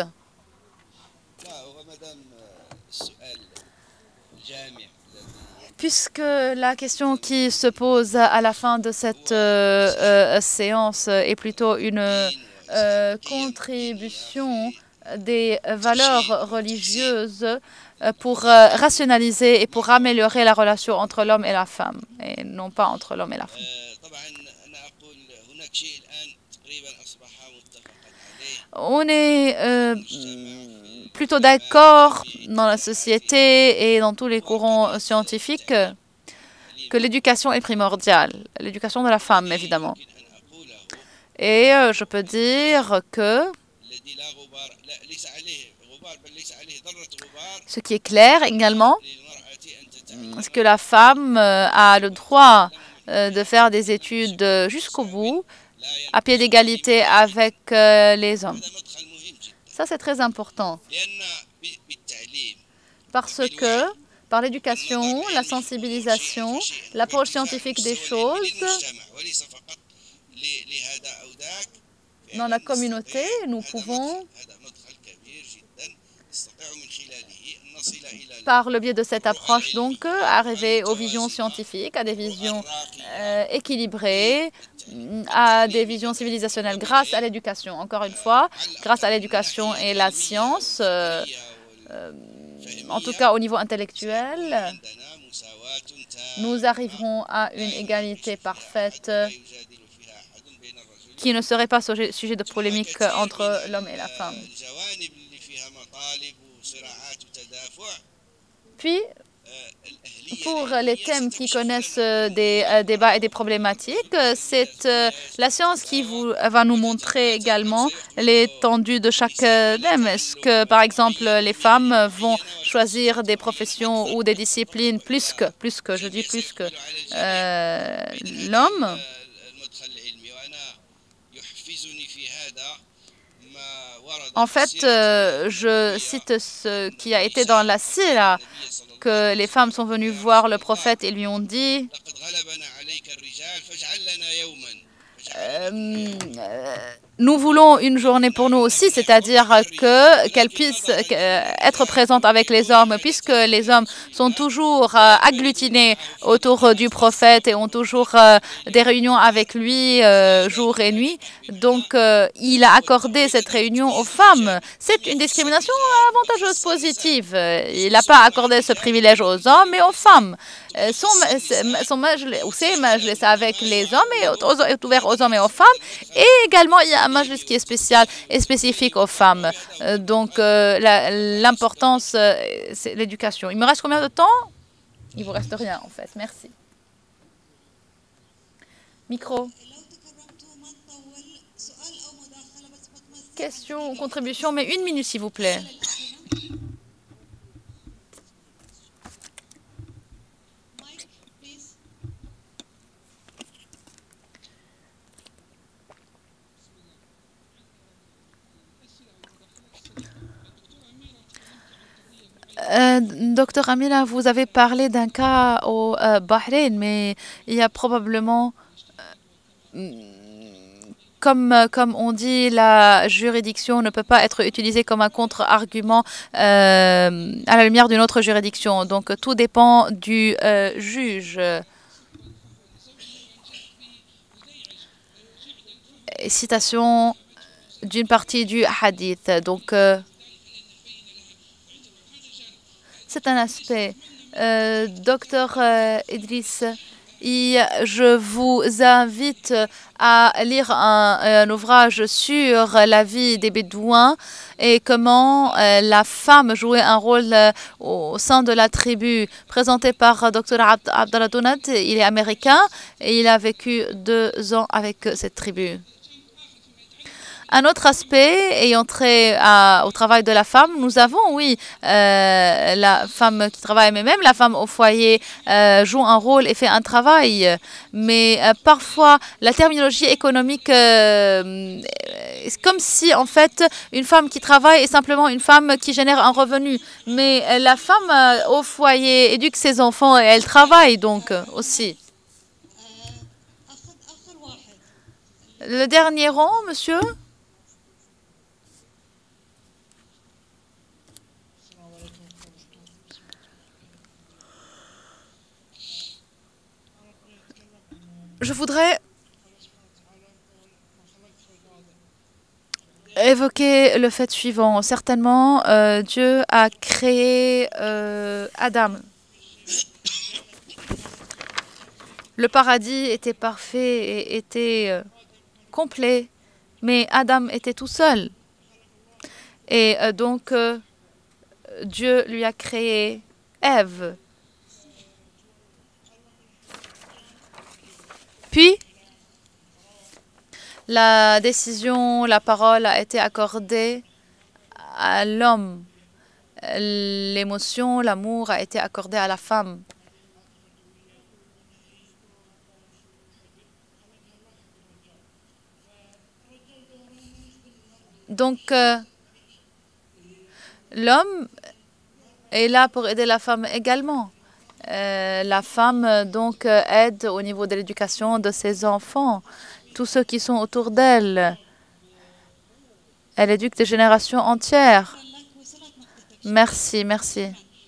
Puisque la question qui se pose à la fin de cette séance est plutôt une contribution des valeurs religieuses pour rationaliser et pour améliorer la relation entre l'homme et la femme, et non pas entre l'homme et la femme. On est plutôt d'accord dans la société et dans tous les courants scientifiques que l'éducation est primordiale, l'éducation de la femme, évidemment. Et je peux dire que ce qui est clair également, c'est que la femme a le droit de faire des études jusqu'au bout, à pied d'égalité avec les hommes. Ça, c'est très important. Parce que, par l'éducation, la sensibilisation, l'approche scientifique des choses, dans la communauté, nous pouvons, par le biais de cette approche, donc, arriver aux visions scientifiques, à des visions équilibrées, à des visions civilisationnelles grâce à l'éducation. Encore une fois, grâce à l'éducation et la science, en tout cas au niveau intellectuel, nous arriverons à une égalité parfaite qui ne serait pas sujet de polémique entre l'homme et la femme. Puis, pour les thèmes qui connaissent des débats et des problématiques, c'est la science qui va nous montrer également l'étendue de chaque thème. Est-ce que, par exemple, les femmes vont choisir des professions ou des disciplines plus que l'homme? En fait, je cite ce qui a été dans la Sira, que les femmes sont venues voir le prophète et lui ont dit nous voulons une journée pour nous aussi, c'est-à-dire qu'elle puisse être présente avec les hommes, puisque les hommes sont toujours agglutinés autour du prophète et ont toujours des réunions avec lui jour et nuit. Donc, il a accordé cette réunion aux femmes. C'est une discrimination avantageuse positive. Il n'a pas accordé ce privilège aux hommes, mais aux femmes. Son majlis avec les hommes est ouvert aux hommes et aux femmes. Et également, il y a un majlis qui est spécial et spécifique aux femmes. Donc, l'importance, c'est l'éducation. Il me reste combien de temps? Il vous reste rien, en fait. Merci. Micro. Question ou contribution, mais 1 minute, s'il vous plaît. Docteur Amila, vous avez parlé d'un cas au Bahreïn, mais il y a probablement, comme on dit, la juridiction ne peut pas être utilisée comme un contre-argument à la lumière d'une autre juridiction. Donc, tout dépend du juge. Citation d'une partie du hadith. Donc, c'est un aspect. Docteur Idriss, je vous invite à lire un ouvrage sur la vie des Bédouins et comment la femme jouait un rôle au sein de la tribu, présenté par Dr Abdallah Donat. Il est américain et il a vécu 2 ans avec cette tribu. Un autre aspect ayant trait au travail de la femme, nous avons, oui, la femme qui travaille, mais même la femme au foyer joue un rôle et fait un travail. Mais parfois, la terminologie économique, c'est comme si, en fait, une femme qui travaille est simplement une femme qui génère un revenu. Mais la femme au foyer éduque ses enfants et elle travaille donc aussi. Le dernier rang, monsieur? Je voudrais évoquer le fait suivant. Certainement, Dieu a créé Adam. Le paradis était parfait et était complet, mais Adam était tout seul. Et donc, Dieu lui a créé Ève. Puis, la décision, la parole a été accordée à l'homme. L'émotion, l'amour a été accordé à la femme. Donc, l'homme est là pour aider la femme également. La femme, donc, aide au niveau de l'éducation de ses enfants, tous ceux qui sont autour d'elle. Elle éduque des générations entières. Merci, merci.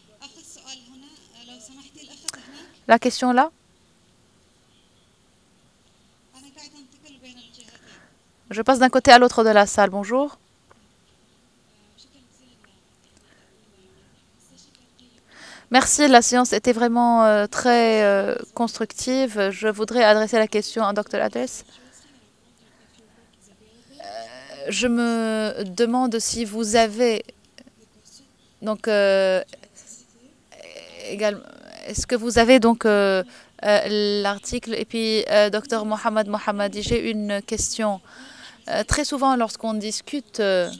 La question là? Je passe d'un côté à l'autre de la salle. Bonjour. Merci, la séance était vraiment très constructive. Je voudrais adresser la question à Dr. Adès. Je me demande si vous avez donc également, est-ce que vous avez donc l'article et puis Dr. Mohammadi, j'ai une question. Très souvent, lorsqu'on discute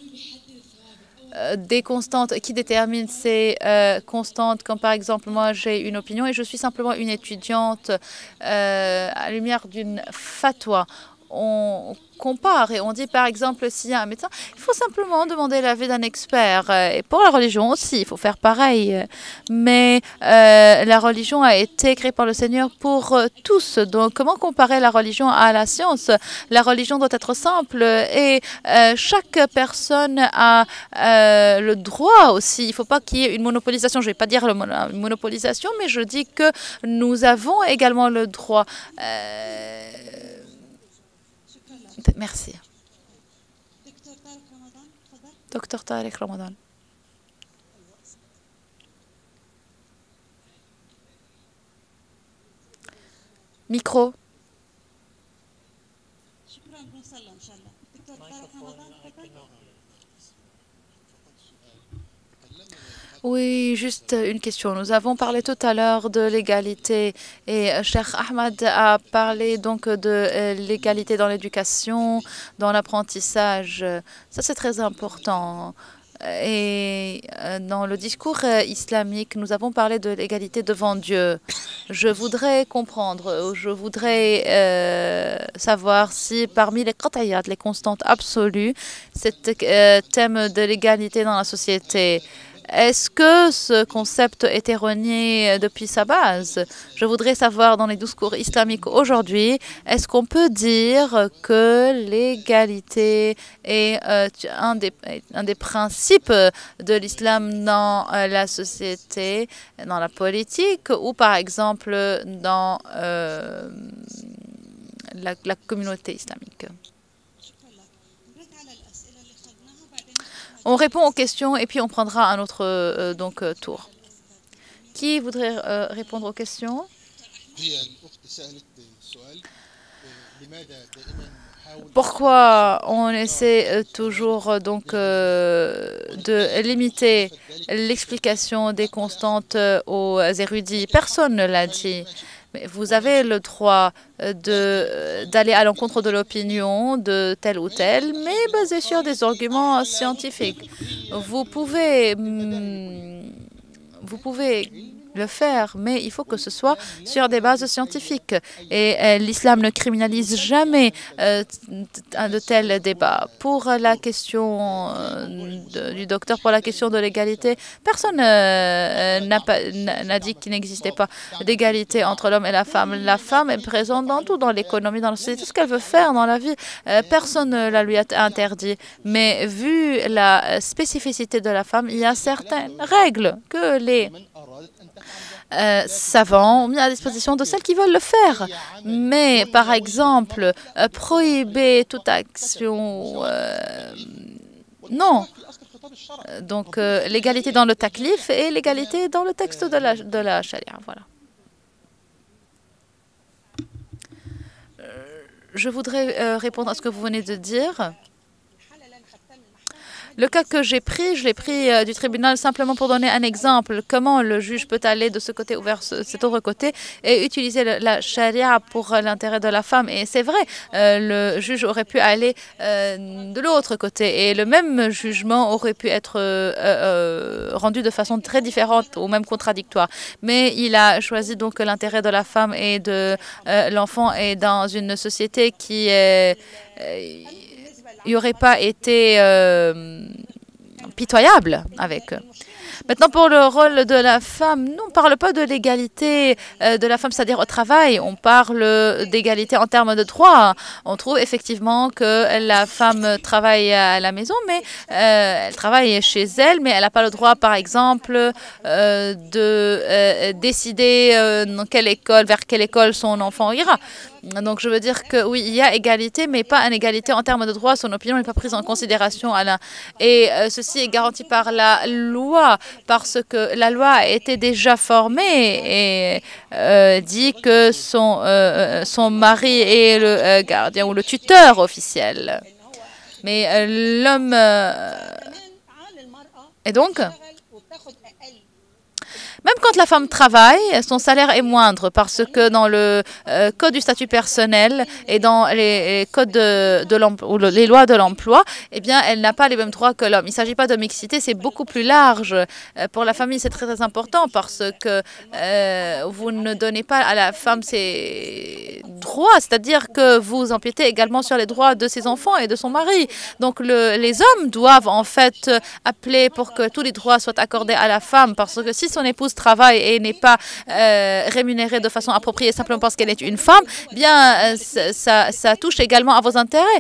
des constantes qui déterminent ces constantes, comme par exemple, moi j'ai une opinion et je suis simplement une étudiante à la lumière d'une fatwa. on compare et on dit par exemple s'il y a un médecin, il faut simplement demander l'avis d'un expert. Et pour la religion aussi, il faut faire pareil. Mais la religion a été créée par le Seigneur pour tous. Donc comment comparer la religion à la science? La religion doit être simple et chaque personne a le droit aussi. Il ne faut pas qu'il y ait une monopolisation. Je ne vais pas dire une monopolisation, mais je dis que nous avons également le droit. Merci. Docteur Tariq Ramadan. Micro. Oui, juste une question. Nous avons parlé tout à l'heure de l'égalité et Cheikh Ahmad a parlé donc de l'égalité dans l'éducation, dans l'apprentissage. Ça, c'est très important. Et dans le discours islamique, nous avons parlé de l'égalité devant Dieu. Je voudrais comprendre, je voudrais savoir si parmi les qat'iyat, les constantes absolues, ce thème de l'égalité dans la société, est-ce que ce concept est erroné depuis sa base? Je voudrais savoir dans les discours islamiques aujourd'hui, est-ce qu'on peut dire que l'égalité est un des principes de l'islam dans la société, dans la politique ou par exemple dans la communauté islamique? On répond aux questions et puis on prendra un autre tour. Qui voudrait répondre aux questions? Pourquoi on essaie toujours de limiter l'explication des constantes aux érudits? Personne ne l'a dit. Vous avez le droit d'aller à l'encontre de l'opinion de tel ou tel, mais basé sur des arguments scientifiques. Vous pouvez le faire, mais il faut que ce soit sur des bases scientifiques. Et l'islam ne criminalise jamais de tels débats. Pour la question du docteur, pour la question de l'égalité, personne n'a dit qu'il n'existait pas d'égalité entre l'homme et la femme. La femme est présente dans tout, dans l'économie, dans la société, tout ce qu'elle veut faire dans la vie. Personne ne la lui a interdit. Mais vu la spécificité de la femme, il y a certaines règles que les savants ont mis à disposition de celles qui veulent le faire. Mais, par exemple, prohiber toute action, non. Donc, l'égalité dans le taklif et l'égalité dans le texte de la charia. Voilà. Je voudrais répondre à ce que vous venez de dire. Le cas que j'ai pris, je l'ai pris du tribunal simplement pour donner un exemple. Comment le juge peut aller de ce côté ou vers cet autre côté et utiliser la charia pour l'intérêt de la femme. Et c'est vrai, le juge aurait pu aller de l'autre côté et le même jugement aurait pu être rendu de façon très différente ou même contradictoire. Mais il a choisi donc l'intérêt de la femme et de l'enfant et dans une société qui est... il n'y aurait pas été pitoyable avec eux. Maintenant, pour le rôle de la femme, nous, on ne parle pas de l'égalité de la femme, c'est-à-dire au travail. On parle d'égalité en termes de droits. On trouve effectivement que la femme travaille à la maison, mais elle travaille chez elle, mais elle n'a pas le droit, par exemple, de décider dans quelle école, vers quelle école son enfant ira. Donc, je veux dire que oui, il y a égalité, mais pas une égalité en termes de droits. Son opinion n'est pas prise en considération, Alain. Et ceci est garanti par la loi, parce que la loi a été déjà formée et dit que son mari est le gardien ou le tuteur officiel. Mais l'homme... et donc... Même quand la femme travaille, son salaire est moindre parce que dans le code du statut personnel et dans les codes de l'emploi ou les lois de l'emploi, eh bien, elle n'a pas les mêmes droits que l'homme. Il ne s'agit pas de mixité, c'est beaucoup plus large. Pour la famille, c'est très, très important parce que vous ne donnez pas à la femme ses droits, c'est-à-dire que vous empiétez également sur les droits de ses enfants et de son mari. Donc, les hommes doivent en fait appeler pour que tous les droits soient accordés à la femme parce que si son épouse travaille et n'est pas rémunérée de façon appropriée simplement parce qu'elle est une femme, bien ça touche également à vos intérêts.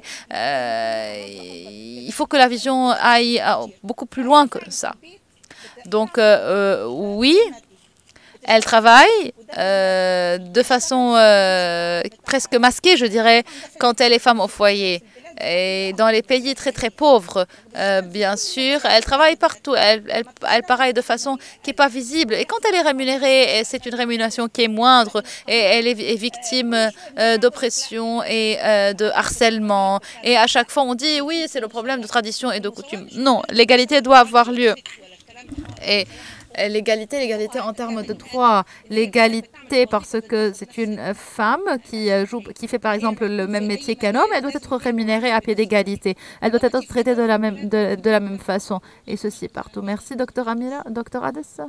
Il faut que la vision aille beaucoup plus loin que ça. Donc oui, elle travaille de façon presque masquée, je dirais, quand elle est femme au foyer. Et dans les pays très très pauvres, bien sûr, elle travaille partout, elle travaille de façon qui n'est pas visible. Et quand elle est rémunérée, c'est une rémunération qui est moindre et elle est victime d'oppression et de harcèlement. Et à chaque fois, on dit oui, c'est le problème de tradition et de coutume. Non, l'égalité doit avoir lieu. Et l'égalité en termes de droits, l'égalité parce que c'est une femme qui fait par exemple le même métier qu'un homme, elle doit être rémunérée à pied d'égalité. Elle doit être traitée de la même façon. Et ceci partout. Merci, Dr. Amira. Dr. Adessa.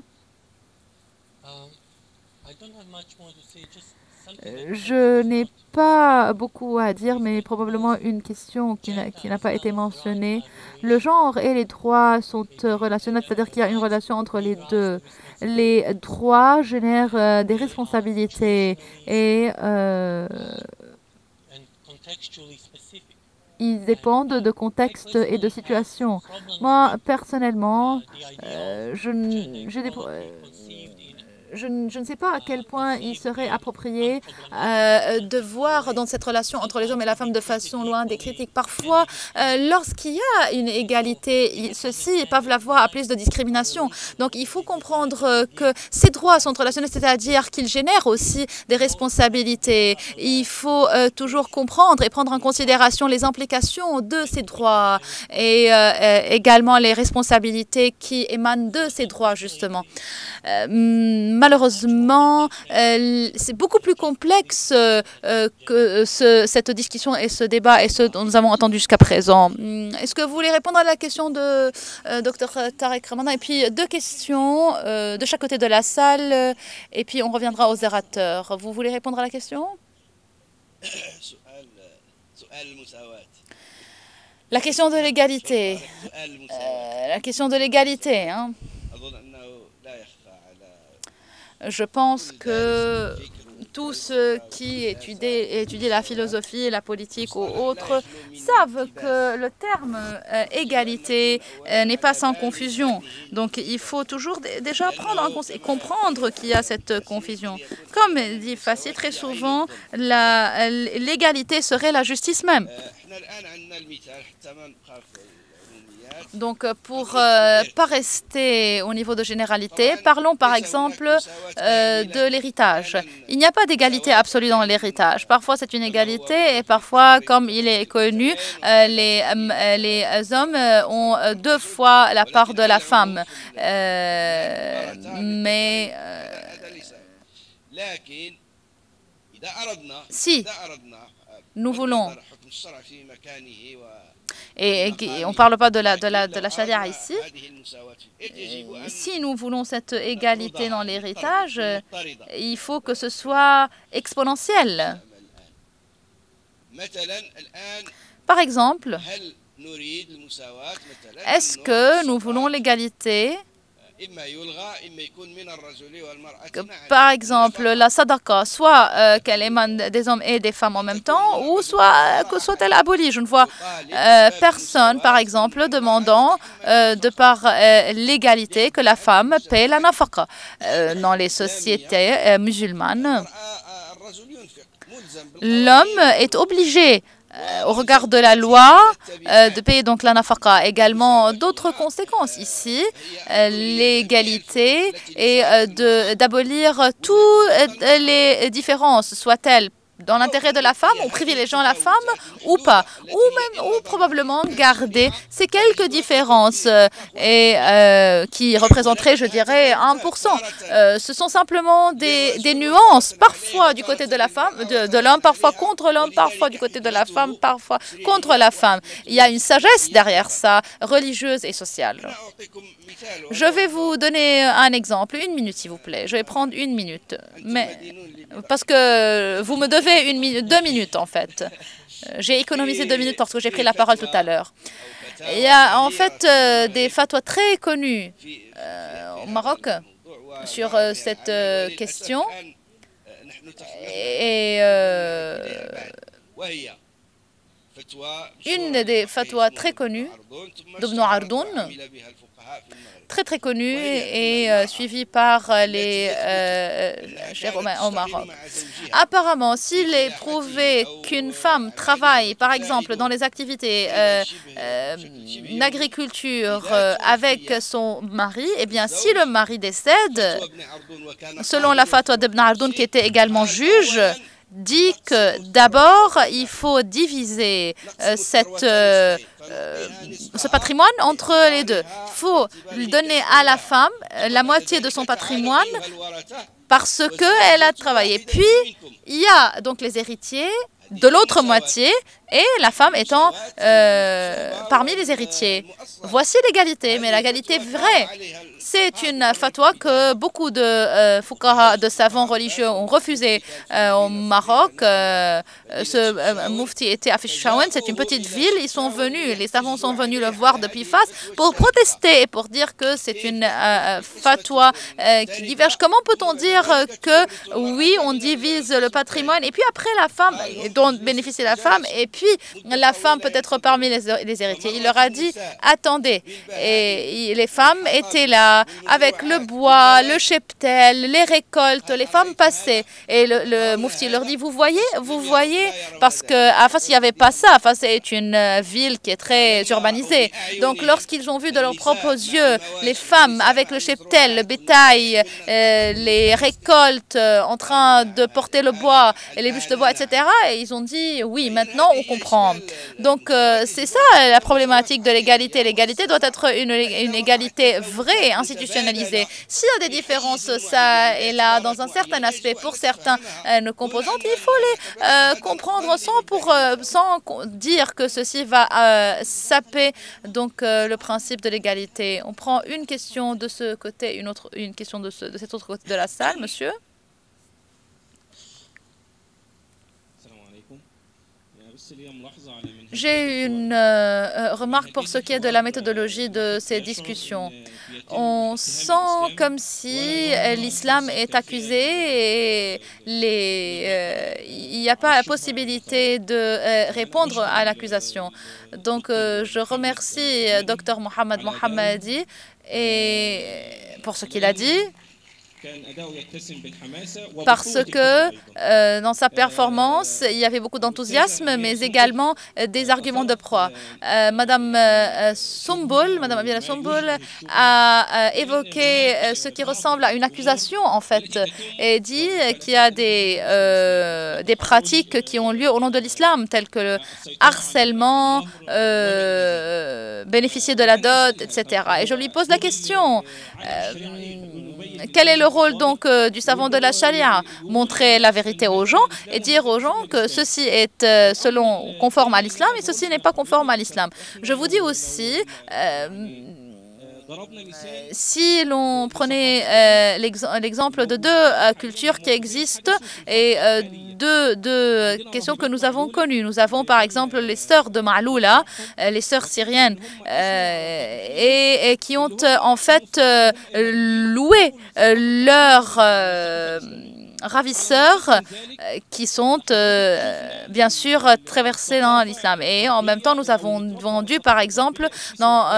Je n'ai pas beaucoup à dire, mais probablement une question qui n'a pas été mentionnée. Le genre et les droits sont relationnels, c'est-à-dire qu'il y a une relation entre les deux. Les droits génèrent des responsabilités et ils dépendent de contexte et de situation. Moi, personnellement, je ne sais pas à quel point il serait approprié de voir dans cette relation entre les hommes et la femme de façon loin des critiques. Parfois, lorsqu'il y a une égalité, ceux-ci peuvent la voir à plus de discrimination. Donc, il faut comprendre que ces droits sont relationnels, c'est-à-dire qu'ils génèrent aussi des responsabilités. Il faut toujours comprendre et prendre en considération les implications de ces droits et également les responsabilités qui émanent de ces droits, justement. Malheureusement, c'est beaucoup plus complexe que cette discussion et ce débat et ce dont nous avons entendu jusqu'à présent. Est-ce que vous voulez répondre à la question de Dr. Tarek Ramadan? Et puis deux questions de chaque côté de la salle et puis on reviendra aux orateurs. Vous voulez répondre à la question? La question de l'égalité. La question de l'égalité, hein. Je pense que tous ceux qui étudient la philosophie, la politique ou autres savent que le terme égalité n'est pas sans confusion. Donc il faut toujours déjà prendre en compte et comprendre qu'il y a cette confusion. Comme dit Fassi, très souvent, l'égalité serait la justice même. Donc, pour pas rester au niveau de généralité, parlons par exemple de l'héritage. Il n'y a pas d'égalité absolue dans l'héritage. Parfois, c'est une égalité et parfois, comme il est connu, les hommes ont 2 fois la part de la femme. Mais si nous voulons... Et on ne parle pas de la charia ici. Si nous voulons cette égalité dans l'héritage, il faut que ce soit exponentiel. Par exemple, est-ce que nous voulons l'égalité? Par exemple, la sadaqa, soit qu'elle émane des hommes et des femmes en même temps, ou soit que soit-elle abolie. Je ne vois personne, par exemple, demandant, de par l'égalité, que la femme paie la nafaqa. Dans les sociétés musulmanes, l'homme est obligé au regard de la loi, de payer donc la nafaqa. Également, d'autres conséquences ici, l'égalité et d'abolir toutes les différences, soient-elles dans l'intérêt de la femme, ou privilégiant la femme ou pas, ou probablement garder ces quelques différences qui représenteraient, je dirais, 1%. Ce sont simplement des nuances, parfois du côté de la femme, de l'homme, parfois contre l'homme, parfois du côté de la femme, parfois contre la femme. Il y a une sagesse derrière ça, religieuse et sociale. Je vais vous donner un exemple, 1 minute s'il vous plaît. Je vais prendre 1 minute, mais parce que vous me devez 2 minutes en fait. J'ai économisé 2 minutes parce que j'ai pris la parole tout à l'heure. Il y a en fait des fatwas très connus au Maroc sur cette question et une des fatwas très connues d'Ibn Ardoun, très connue et suivie par les Romains au Maroc. Apparemment, s'il est prouvé qu'une femme travaille, par exemple, dans les activités d'agriculture avec son mari, eh bien, si le mari décède, selon la fatwa d'Ibn Ardoun, qui était également juge, dit que d'abord, il faut diviser ce patrimoine entre les deux. Il faut lui donner à la femme la moitié de son patrimoine parce qu'elle a travaillé. Puis, il y a donc les héritiers de l'autre moitié et la femme étant parmi les héritiers. Voici l'égalité, mais l'égalité vraie. C'est une fatwa que beaucoup de fuqaha, de savants religieux ont refusé au Maroc. Ce mufti était à Fischaouen, c'est une petite ville. Ils sont venus, les savants sont venus le voir depuis Fas pour protester et pour dire que c'est une fatwa qui diverge. Comment peut-on dire que oui, on divise le patrimoine et puis après la femme, dont bénéficie la femme, et puis la femme peut être parmi les héritiers. Il leur a dit, attendez, et les femmes étaient là avec le bois, le cheptel, les récoltes, les femmes passaient. Et le mufti leur dit, vous voyez, parce qu'à Fas, il n'y avait pas ça. Fas est une ville qui est très urbanisée. Donc, lorsqu'ils ont vu de leurs propres yeux les femmes avec le cheptel, le bétail, les récoltes en train de porter le bois et les bûches de bois, etc., et ils ont dit, oui, maintenant, on comprend. Donc, c'est ça la problématique de l'égalité. L'égalité doit être une égalité vraie, institutionnalisée. S'il y a des différences, ça et là, dans un certain aspect, pour certaines composantes, il faut les comprendre sans dire que ceci va saper donc, le principe de l'égalité. On prend une question de ce côté, une question de cet autre côté de la salle, monsieur. J'ai une remarque pour ce qui est de la méthodologie de ces discussions. On sent comme si l'islam est accusé et il n'y a pas la possibilité de répondre à l'accusation. Donc, je remercie Dr Mohamed Mohammadi pour ce qu'il a dit. Parce que dans sa performance, il y avait beaucoup d'enthousiasme, mais également des arguments de proie. Madame Abdallah Somboul a évoqué ce qui ressemble à une accusation, en fait, et dit qu'il y a des pratiques qui ont lieu au nom de l'islam, telles que le harcèlement, bénéficier de la dot, etc. Et je lui pose la question, quel est le rôle donc du savant de la charia? Montrer la vérité aux gens et dire aux gens que ceci est conforme à l'islam et ceci n'est pas conforme à l'islam. Je vous dis aussi, si l'on prenait l'exemple de deux cultures qui existent et deux questions que nous avons connues. Nous avons par exemple les sœurs de Ma'loula, les sœurs syriennes, et qui ont en fait loué leurs ravisseurs qui sont bien sûr traversés dans l'islam. Et en même temps, nous avons vendu, par exemple, dans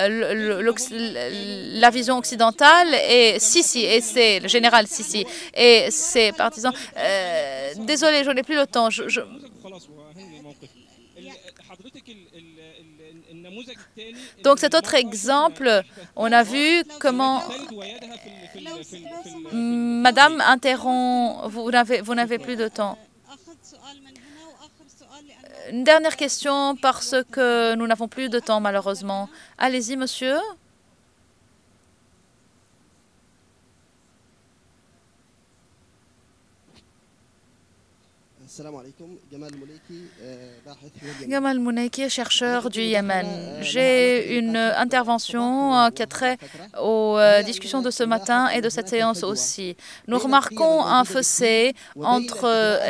la vision occidentale, et Sisi, et c'est le général Sisi, et ses partisans. Désolé, je n'ai plus le temps. Donc cet autre exemple, on a vu comment Madame interrompt, vous n'avez plus de temps. Une dernière question parce que nous n'avons plus de temps malheureusement. Allez-y, monsieur. Gamal Mouneiki, chercheur du Yémen. J'ai une intervention qui a trait aux discussions de ce matin et de cette séance aussi. Nous remarquons un fossé entre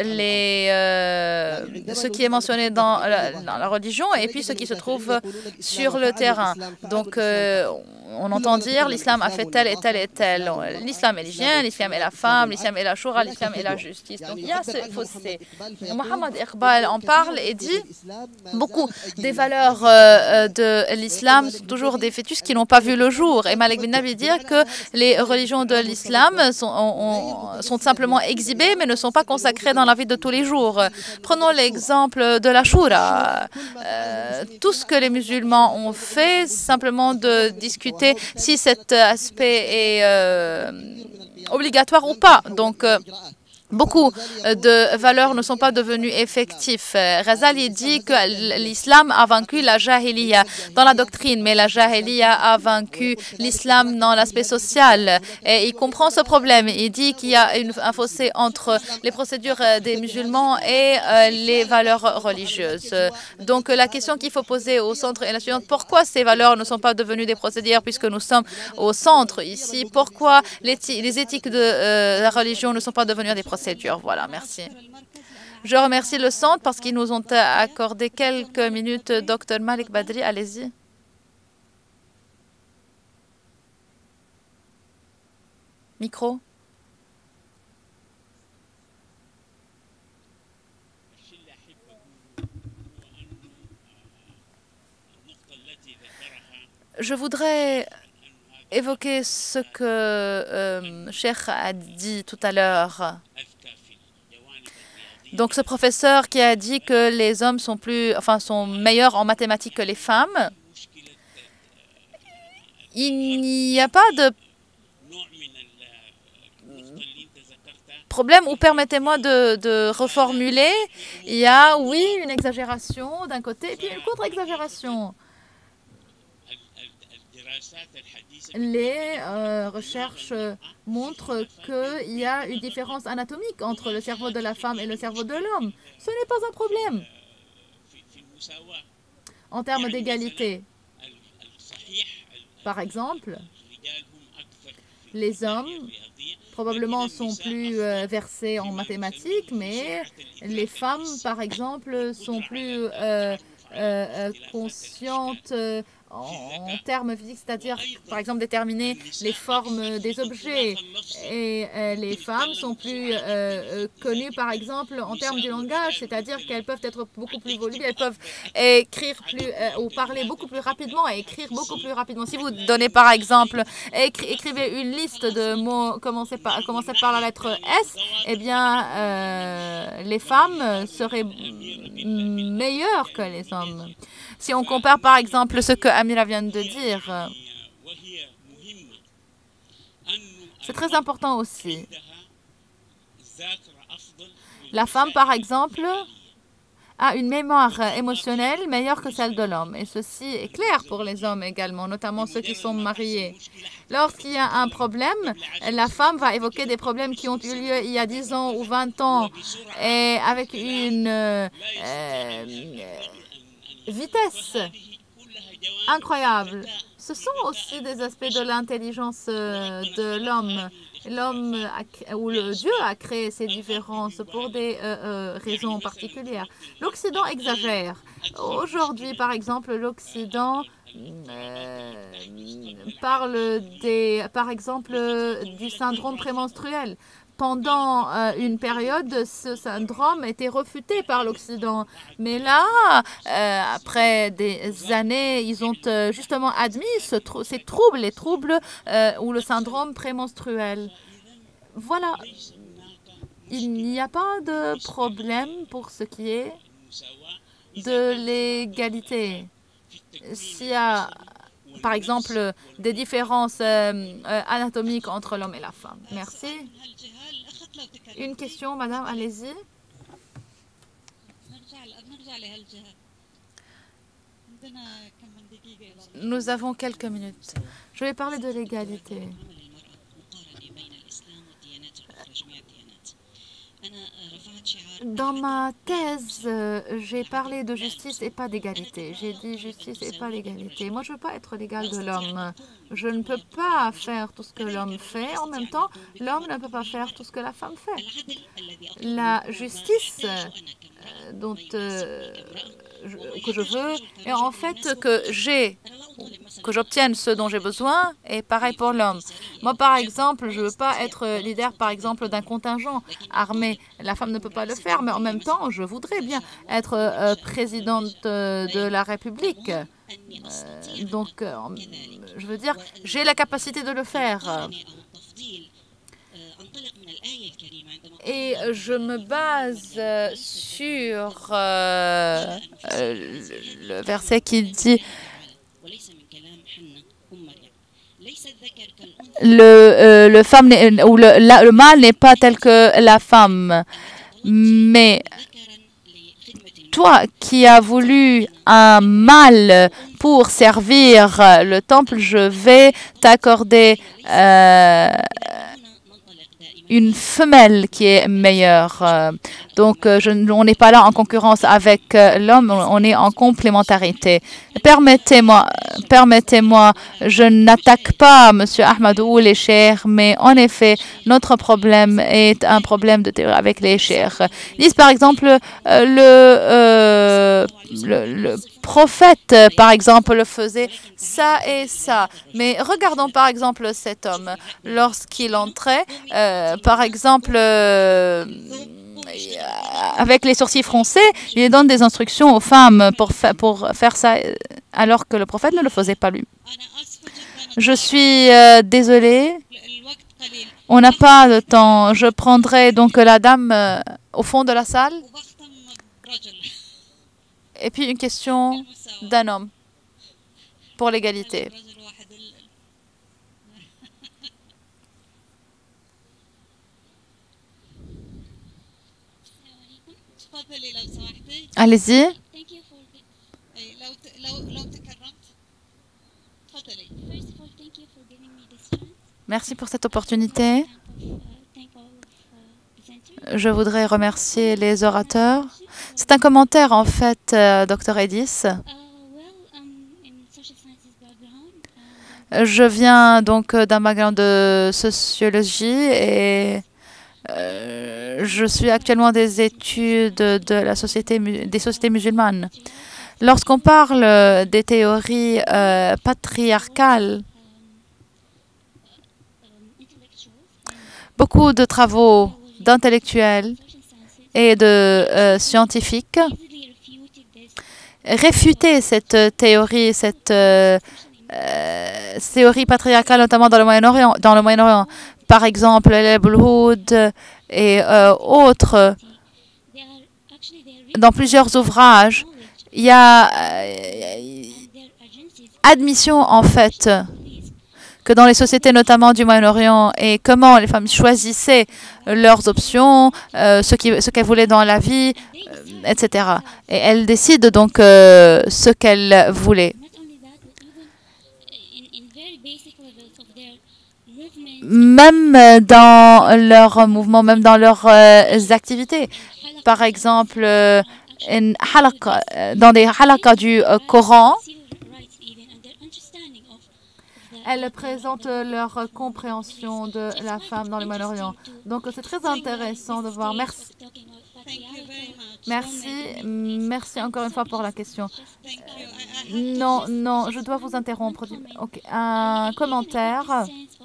ce qui est mentionné dans la religion et puis ce qui se trouve sur le terrain. Donc, on entend dire l'islam a fait tel et tel et tel. L'islam est l'hygiène, l'islam est la femme, l'islam est la choura, l'islam est la justice. Donc, il y a ce fossé. Mohamed Iqbal en parle et dit beaucoup des valeurs de l'islam sont toujours des fœtus qui n'ont pas vu le jour. Et Malik bin Nabi dit que les religions de l'islam sont simplement exhibées mais ne sont pas consacrées dans la vie de tous les jours. Prenons l'exemple de la choura. Tout ce que les musulmans ont fait, c'est simplement de discuter si cet aspect est obligatoire ou pas. Donc, beaucoup de valeurs ne sont pas devenues effectives. Ghazali dit que l'islam a vaincu la jahiliya dans la doctrine, mais la jahiliya a vaincu l'islam dans l'aspect social. Et il comprend ce problème. Il dit qu'il y a un fossé entre les procédures des musulmans et les valeurs religieuses. Donc la question qu'il faut poser au centre est la suivante. Pourquoi ces valeurs ne sont pas devenues des procédures puisque nous sommes au centre ici? Pourquoi les éthiques de la religion ne sont pas devenues des procédures? Voilà, merci. Je remercie le centre parce qu'ils nous ont accordé quelques minutes. Dr Malik Badri, allez-y. Micro. Je voudrais évoquer ce que Cheikh a dit tout à l'heure. Donc, ce professeur qui a dit que les hommes sont meilleurs en mathématiques que les femmes, il n'y a pas de problème, ou permettez-moi de reformuler, il y a, oui, une exagération d'un côté et puis une contre-exagération. Les recherches montrent qu'il y a une différence anatomique entre le cerveau de la femme et le cerveau de l'homme. Ce n'est pas un problème en termes d'égalité. Par exemple, les hommes probablement sont plus versés en mathématiques, mais les femmes, par exemple, sont plus conscientes en termes physiques, c'est-à-dire, par exemple, déterminer les formes des objets. Et les femmes sont plus connues, par exemple, en termes du langage, c'est-à-dire qu'elles peuvent être beaucoup plus volubles, elles peuvent écrire plus, ou parler beaucoup plus rapidement et écrire beaucoup plus rapidement. Si vous donnez, par exemple, écrivez une liste de mots, commencez par la lettre S, eh bien, les femmes seraient meilleures que les hommes. Si on compare, par exemple, ce que Amira vient de dire, c'est très important aussi. La femme, par exemple, a une mémoire émotionnelle meilleure que celle de l'homme. Et ceci est clair pour les hommes également, notamment ceux qui sont mariés. Lorsqu'il y a un problème, la femme va évoquer des problèmes qui ont eu lieu il y a 10 ans ou 20 ans et avec une vitesse incroyable. Ce sont aussi des aspects de l'intelligence de l'homme. L'homme ou le Dieu a créé ces différences pour des raisons particulières. L'Occident exagère. Aujourd'hui, par exemple, l'Occident parle par exemple du syndrome prémenstruel. Pendant une période, ce syndrome était refuté par l'Occident. Mais là, après des années, ils ont justement admis ces troubles, les troubles ou le syndrome prémenstruel. Voilà. Il n'y a pas de problème pour ce qui est de l'égalité. S'il y a, par exemple, des différences anatomiques entre l'homme et la femme. Merci. Une question, madame, allez-y. Nous avons quelques minutes. Je vais parler de l'égalité. Dans ma thèse, j'ai parlé de justice et pas d'égalité. J'ai dit justice et pas d'égalité. Moi, je ne veux pas être l'égal de l'homme. Je ne peux pas faire tout ce que l'homme fait. En même temps, l'homme ne peut pas faire tout ce que la femme fait. La justice que je veux est en fait que j'obtienne ce dont j'ai besoin, et pareil pour l'homme. Moi, par exemple, je ne veux pas être leader, par exemple, d'un contingent armé. La femme ne peut pas le faire, mais en même temps, je voudrais bien être présidente de la République. Je veux dire, j'ai la capacité de le faire. Et je me base sur le verset qui dit le mâle n'est pas tel que la femme. Mais toi qui as voulu un mâle pour servir le temple, je vais t'accorder une femelle qui est meilleure. Donc, on n'est pas là en concurrence avec l'homme, on est en complémentarité. Permettez-moi, je n'attaque pas M. Ahmad ou les chers, mais en effet, notre problème est un problème de théorie avec les chers. Ils disent, par exemple, le prophète, par exemple, faisait ça et ça. Mais regardons, par exemple, cet homme. Lorsqu'il entrait, par exemple, avec les sourcils froncés, il donne des instructions aux femmes pour faire ça, alors que le prophète ne le faisait pas lui. Je suis désolée, on n'a pas de temps. Je prendrai donc la dame au fond de la salle. Et puis une question d'un homme pour l'égalité. Allez-y. Merci pour cette opportunité. Je voudrais remercier les orateurs. C'est un commentaire, en fait, Dr. Edis. Je viens donc d'un background de sociologie et je suis actuellement des études des sociétés musulmanes. Lorsqu'on parle des théories patriarcales, beaucoup de travaux d'intellectuels et de scientifiques réfutaient cette théorie, théorie patriarcale, notamment dans le Moyen-Orient. Par exemple, l'Ibn Hud et autres. Dans plusieurs ouvrages, il y a admission, en fait, que dans les sociétés, notamment du Moyen-Orient, et comment les femmes choisissaient leurs options, ce qu'elles voulaient dans la vie, etc. Et elles décident donc ce qu'elles voulaient. Même dans leurs mouvements, même dans leurs activités. Par exemple, dans des halakas du Coran, elles présentent leur compréhension de la femme dans le Moyen-Orient. Donc, c'est très intéressant de voir. Merci encore une fois pour la question. Non, je dois vous interrompre. Okay. Un commentaire.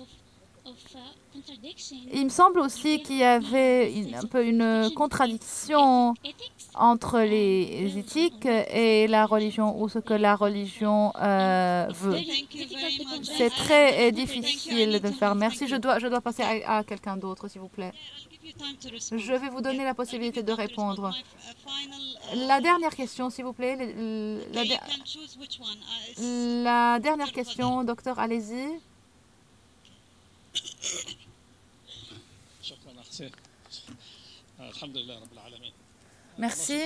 Il me semble aussi qu'il y avait un peu une contradiction entre les éthiques et la religion, ou ce que la religion veut. C'est très difficile de le faire. Merci. Je dois passer à quelqu'un d'autre, s'il vous plaît. Je vais vous donner la possibilité de répondre. La dernière question, s'il vous plaît. La dernière question, docteur, allez-y. Merci.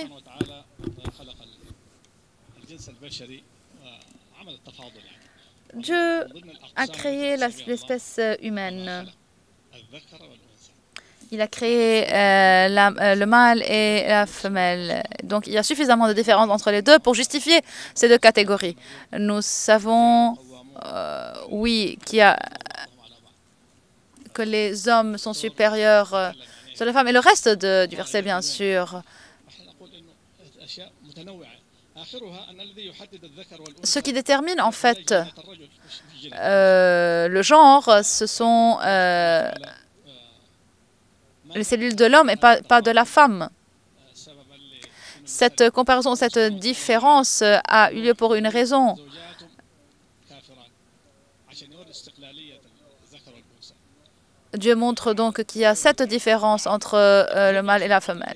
Dieu a créé l'espèce humaine. Il a créé le mâle et la femelle. Donc, il y a suffisamment de différences entre les deux pour justifier ces deux catégories. Nous savons, oui, que les hommes sont supérieurs sur les femmes. Et le reste du verset, bien sûr. Ce qui détermine, en fait, le genre, ce sont les cellules de l'homme et pas de la femme. Cette comparaison, cette différence a eu lieu pour une raison. Dieu montre donc qu'il y a cette différence entre le mâle et la femelle.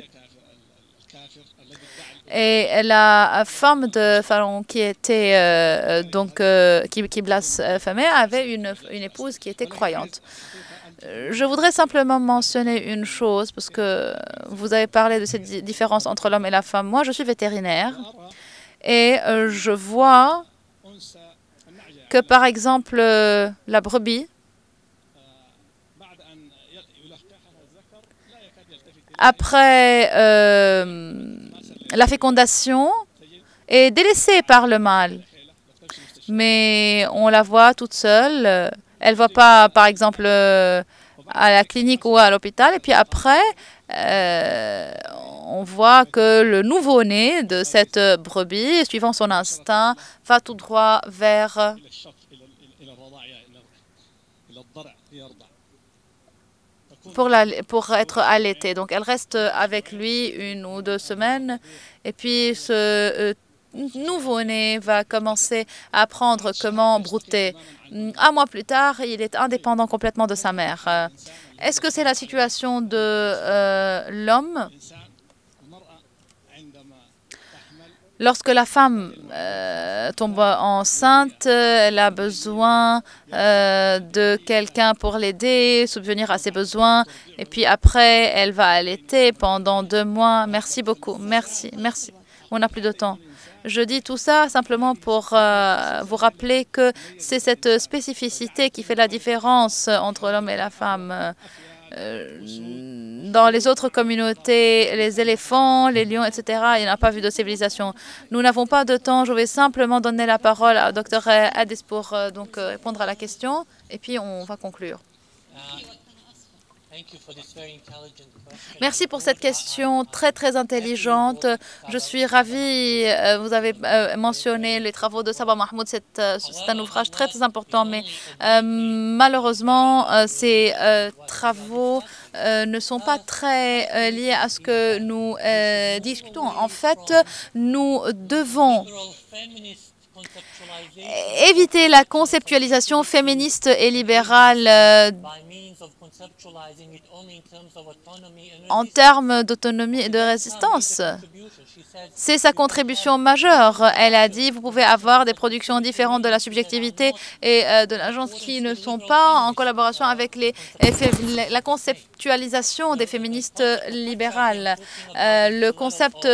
Et la femme de Pharaon qui était qui blasphémait avait une épouse qui était croyante. Je voudrais simplement mentionner une chose parce que vous avez parlé de cette différence entre l'homme et la femme. Moi, je suis vétérinaire et je vois que, par exemple, la brebis, après la fécondation, est délaissée par le mâle. Mais on la voit toute seule. Elle ne va pas, par exemple, à la clinique ou à l'hôpital. Et puis après, on voit que le nouveau-né de cette brebis, suivant son instinct, va tout droit vers pour être allaitée. Donc, elle reste avec lui 1 ou 2 semaines. Et puis, ce nouveau-né va commencer à apprendre comment brouter. 1 mois plus tard, il est indépendant complètement de sa mère. Est-ce que c'est la situation de l'homme? Lorsque la femme tombe enceinte, elle a besoin de quelqu'un pour l'aider, subvenir à ses besoins. Et puis après, elle va allaiter pendant 2 mois. Merci beaucoup. Merci. Merci. On n'a plus de temps. Je dis tout ça simplement pour vous rappeler que c'est cette spécificité qui fait la différence entre l'homme et la femme. Dans les autres communautés, les éléphants, les lions, etc., il n'y a pas vu de civilisation. Nous n'avons pas de temps. Je vais simplement donner la parole à Dr Hadis pour répondre à la question et puis on va conclure. Merci pour cette question très, très intelligente. Je suis ravie. Vous avez mentionné les travaux de Sabah Mahmoud. C'est un ouvrage très, très important, mais malheureusement, ces travaux ne sont pas très liés à ce que nous discutons. En fait, nous devons éviter la conceptualisation féministe et libérale en termes d'autonomie et de résistance. C'est sa contribution majeure. Elle a dit, vous pouvez avoir des productions différentes de la subjectivité et de l'agence qui ne sont pas en collaboration avec la conceptualisation des féministes libérales. Le concept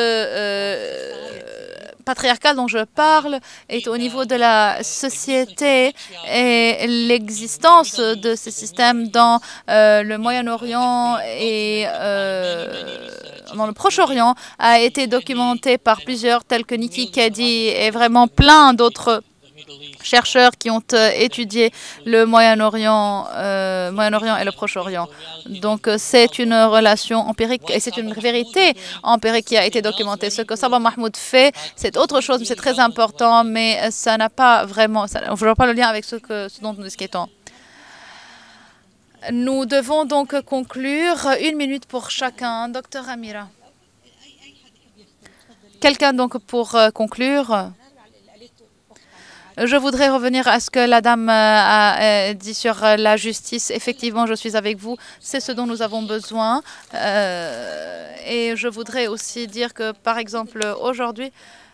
patriarcal dont je parle est au niveau de la société et l'existence de ces systèmes dans le Moyen-Orient et dans le Proche-Orient a été documentée par plusieurs tels que Nikki Keddie et vraiment plein d'autres chercheurs qui ont étudié le Moyen-Orient et le Proche-Orient. Donc, c'est une relation empirique et c'est une vérité empirique qui a été documentée. Ce que Sabah Mahmoud fait, c'est autre chose, mais c'est très important, mais ça n'a pas vraiment, on ne voit pas le lien avec ce dont nous discutons. Nous devons donc conclure. 1 minute pour chacun. Docteur Amira. Quelqu'un donc pour conclure. Je voudrais revenir à ce que la dame a dit sur la justice. Effectivement, je suis avec vous. C'est ce dont nous avons besoin. Et je voudrais aussi dire que, par exemple, aujourd'hui,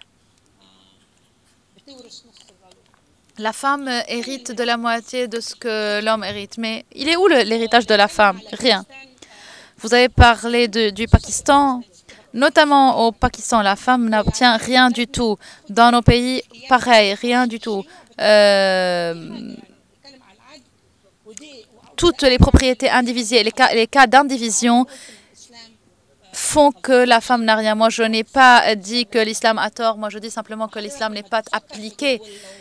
la femme hérite de la moitié de ce que l'homme hérite. Mais il est où l'héritage de la femme? Rien. Vous avez parlé du Pakistan. Notamment au Pakistan, la femme n'obtient rien du tout. Dans nos pays, pareil, rien du tout. Toutes les propriétés indivisées, les cas d'indivision font que la femme n'a rien. Moi, je n'ai pas dit que l'islam a tort. Moi, je dis simplement que l'islam n'est pas appliqué.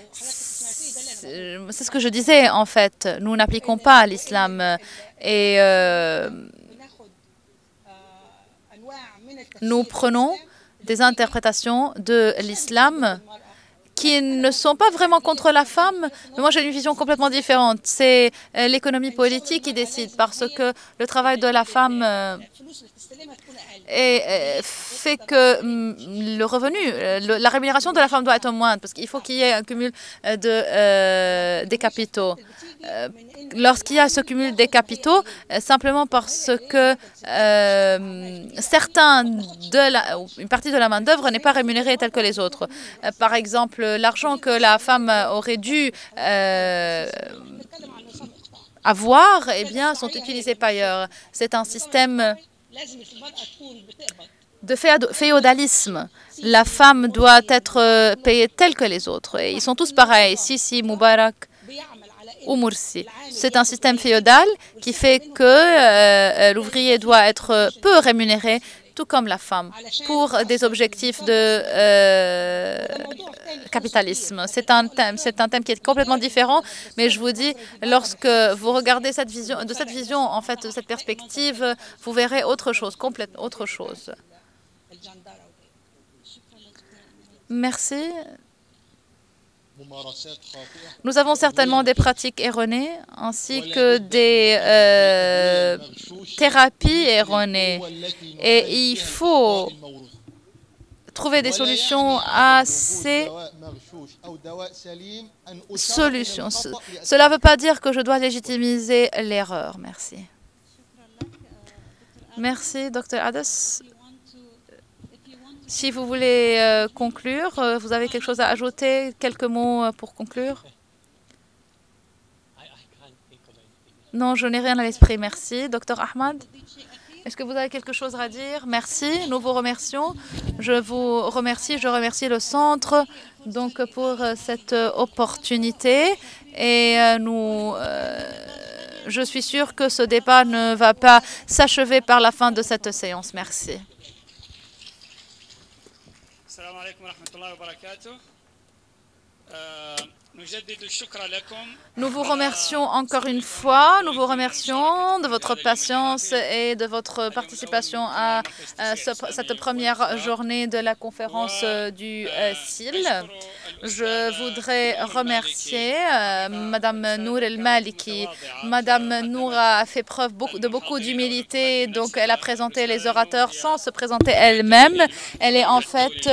C'est ce que je disais, en fait. Nous n'appliquons pas l'islam. Et nous prenons des interprétations de l'islam qui ne sont pas vraiment contre la femme, mais moi j'ai une vision complètement différente. C'est l'économie politique qui décide, parce que le travail de la femme fait que le revenu, la rémunération de la femme doit être moindre, parce qu'il faut qu'il y ait un cumul des capitaux. Lorsqu'il y a ce cumul des capitaux, simplement parce que une partie de la main-d'œuvre n'est pas rémunérée telle que les autres. Par exemple, l'argent que la femme aurait dû avoir, eh bien, sont utilisés par ailleurs. C'est un système de féodalisme. La femme doit être payée telle que les autres. Et ils sont tous pareils. Sisi, Moubarak ou Morsi. C'est un système féodal qui fait que l'ouvrier doit être peu rémunéré, tout comme la femme, pour des objectifs de capitalisme. C'est un thème qui est complètement différent, mais je vous dis, lorsque vous regardez cette vision, en fait, de cette perspective, vous verrez autre chose, complètement autre chose. Merci. Nous avons certainement des pratiques erronées ainsi que des thérapies erronées. Et il faut trouver des solutions à ces solutions. Cela ne veut pas dire que je dois légitimiser l'erreur. Merci. Merci, Dr. Adas. Si vous voulez conclure, vous avez quelque chose à ajouter, quelques mots pour conclure? Non, je n'ai rien à l'esprit, merci. Dr. Ahmad, est-ce que vous avez quelque chose à dire? Merci, nous vous remercions. Je vous remercie, je remercie le centre donc, pour cette opportunité. Et je suis sûre que ce débat ne va pas s'achever par la fin de cette séance. Merci. السلام عليكم ورحمة الله وبركاته. Nous vous remercions encore une fois, nous vous remercions de votre patience et de votre participation à cette première journée de la conférence du CIL. Je voudrais remercier Madame Nour El-Maliki. Madame Nour a fait preuve de beaucoup d'humilité, donc elle a présenté les orateurs sans se présenter elle-même. Elle est en fait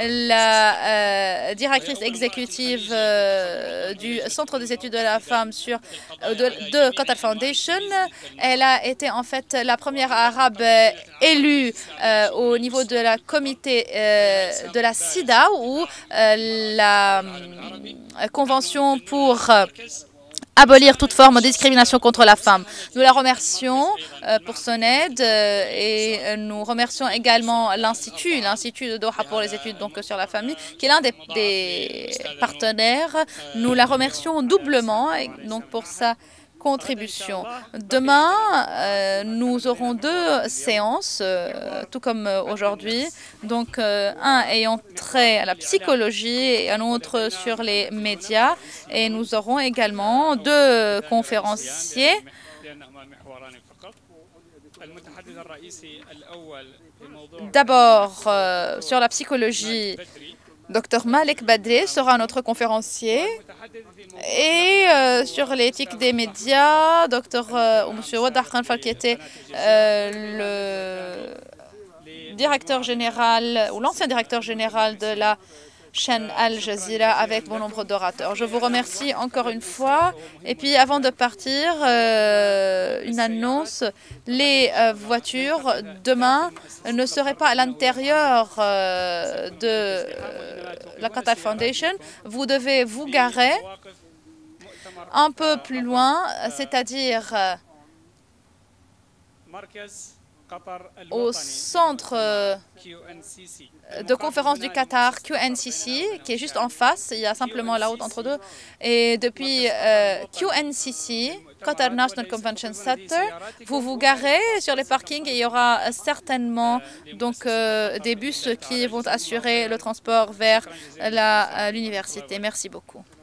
la directrice exécutive du Centre des études de la femme de Qatar Foundation. Elle a été en fait la première arabe élue au niveau de la comité de la SIDA, ou la convention pour abolir toute forme de discrimination contre la femme. Nous la remercions pour son aide et nous remercions également l'Institut de Doha pour les études donc, sur la famille, qui est l'un des partenaires. Nous la remercions doublement donc, pour sa contribution. Demain, nous aurons 2 séances, tout comme aujourd'hui. Donc, un ayant trait à la psychologie et un autre sur les médias. Et nous aurons également 2 conférenciers. D'abord, sur la psychologie, Dr Malek Badri sera notre conférencier. Et sur l'éthique des médias, M. Waddah Khanfal, qui était le directeur général, ou l'ancien directeur général de la chaîne Al Jazeera, avec bon nombre d'orateurs. Je vous remercie encore une fois. Et puis, avant de partir, une annonce. Les voitures, demain, ne seraient pas à l'intérieur de la Qatar Foundation. Vous devez vous garer un peu plus loin, c'est-à-dire au centre de conférence du Qatar, QNCC, qui est juste en face. Il y a simplement la route entre deux. Et depuis QNCC, Qatar National Convention Center, vous vous garez sur les parkings et il y aura certainement donc des bus qui vont assurer le transport vers l'université. Merci beaucoup.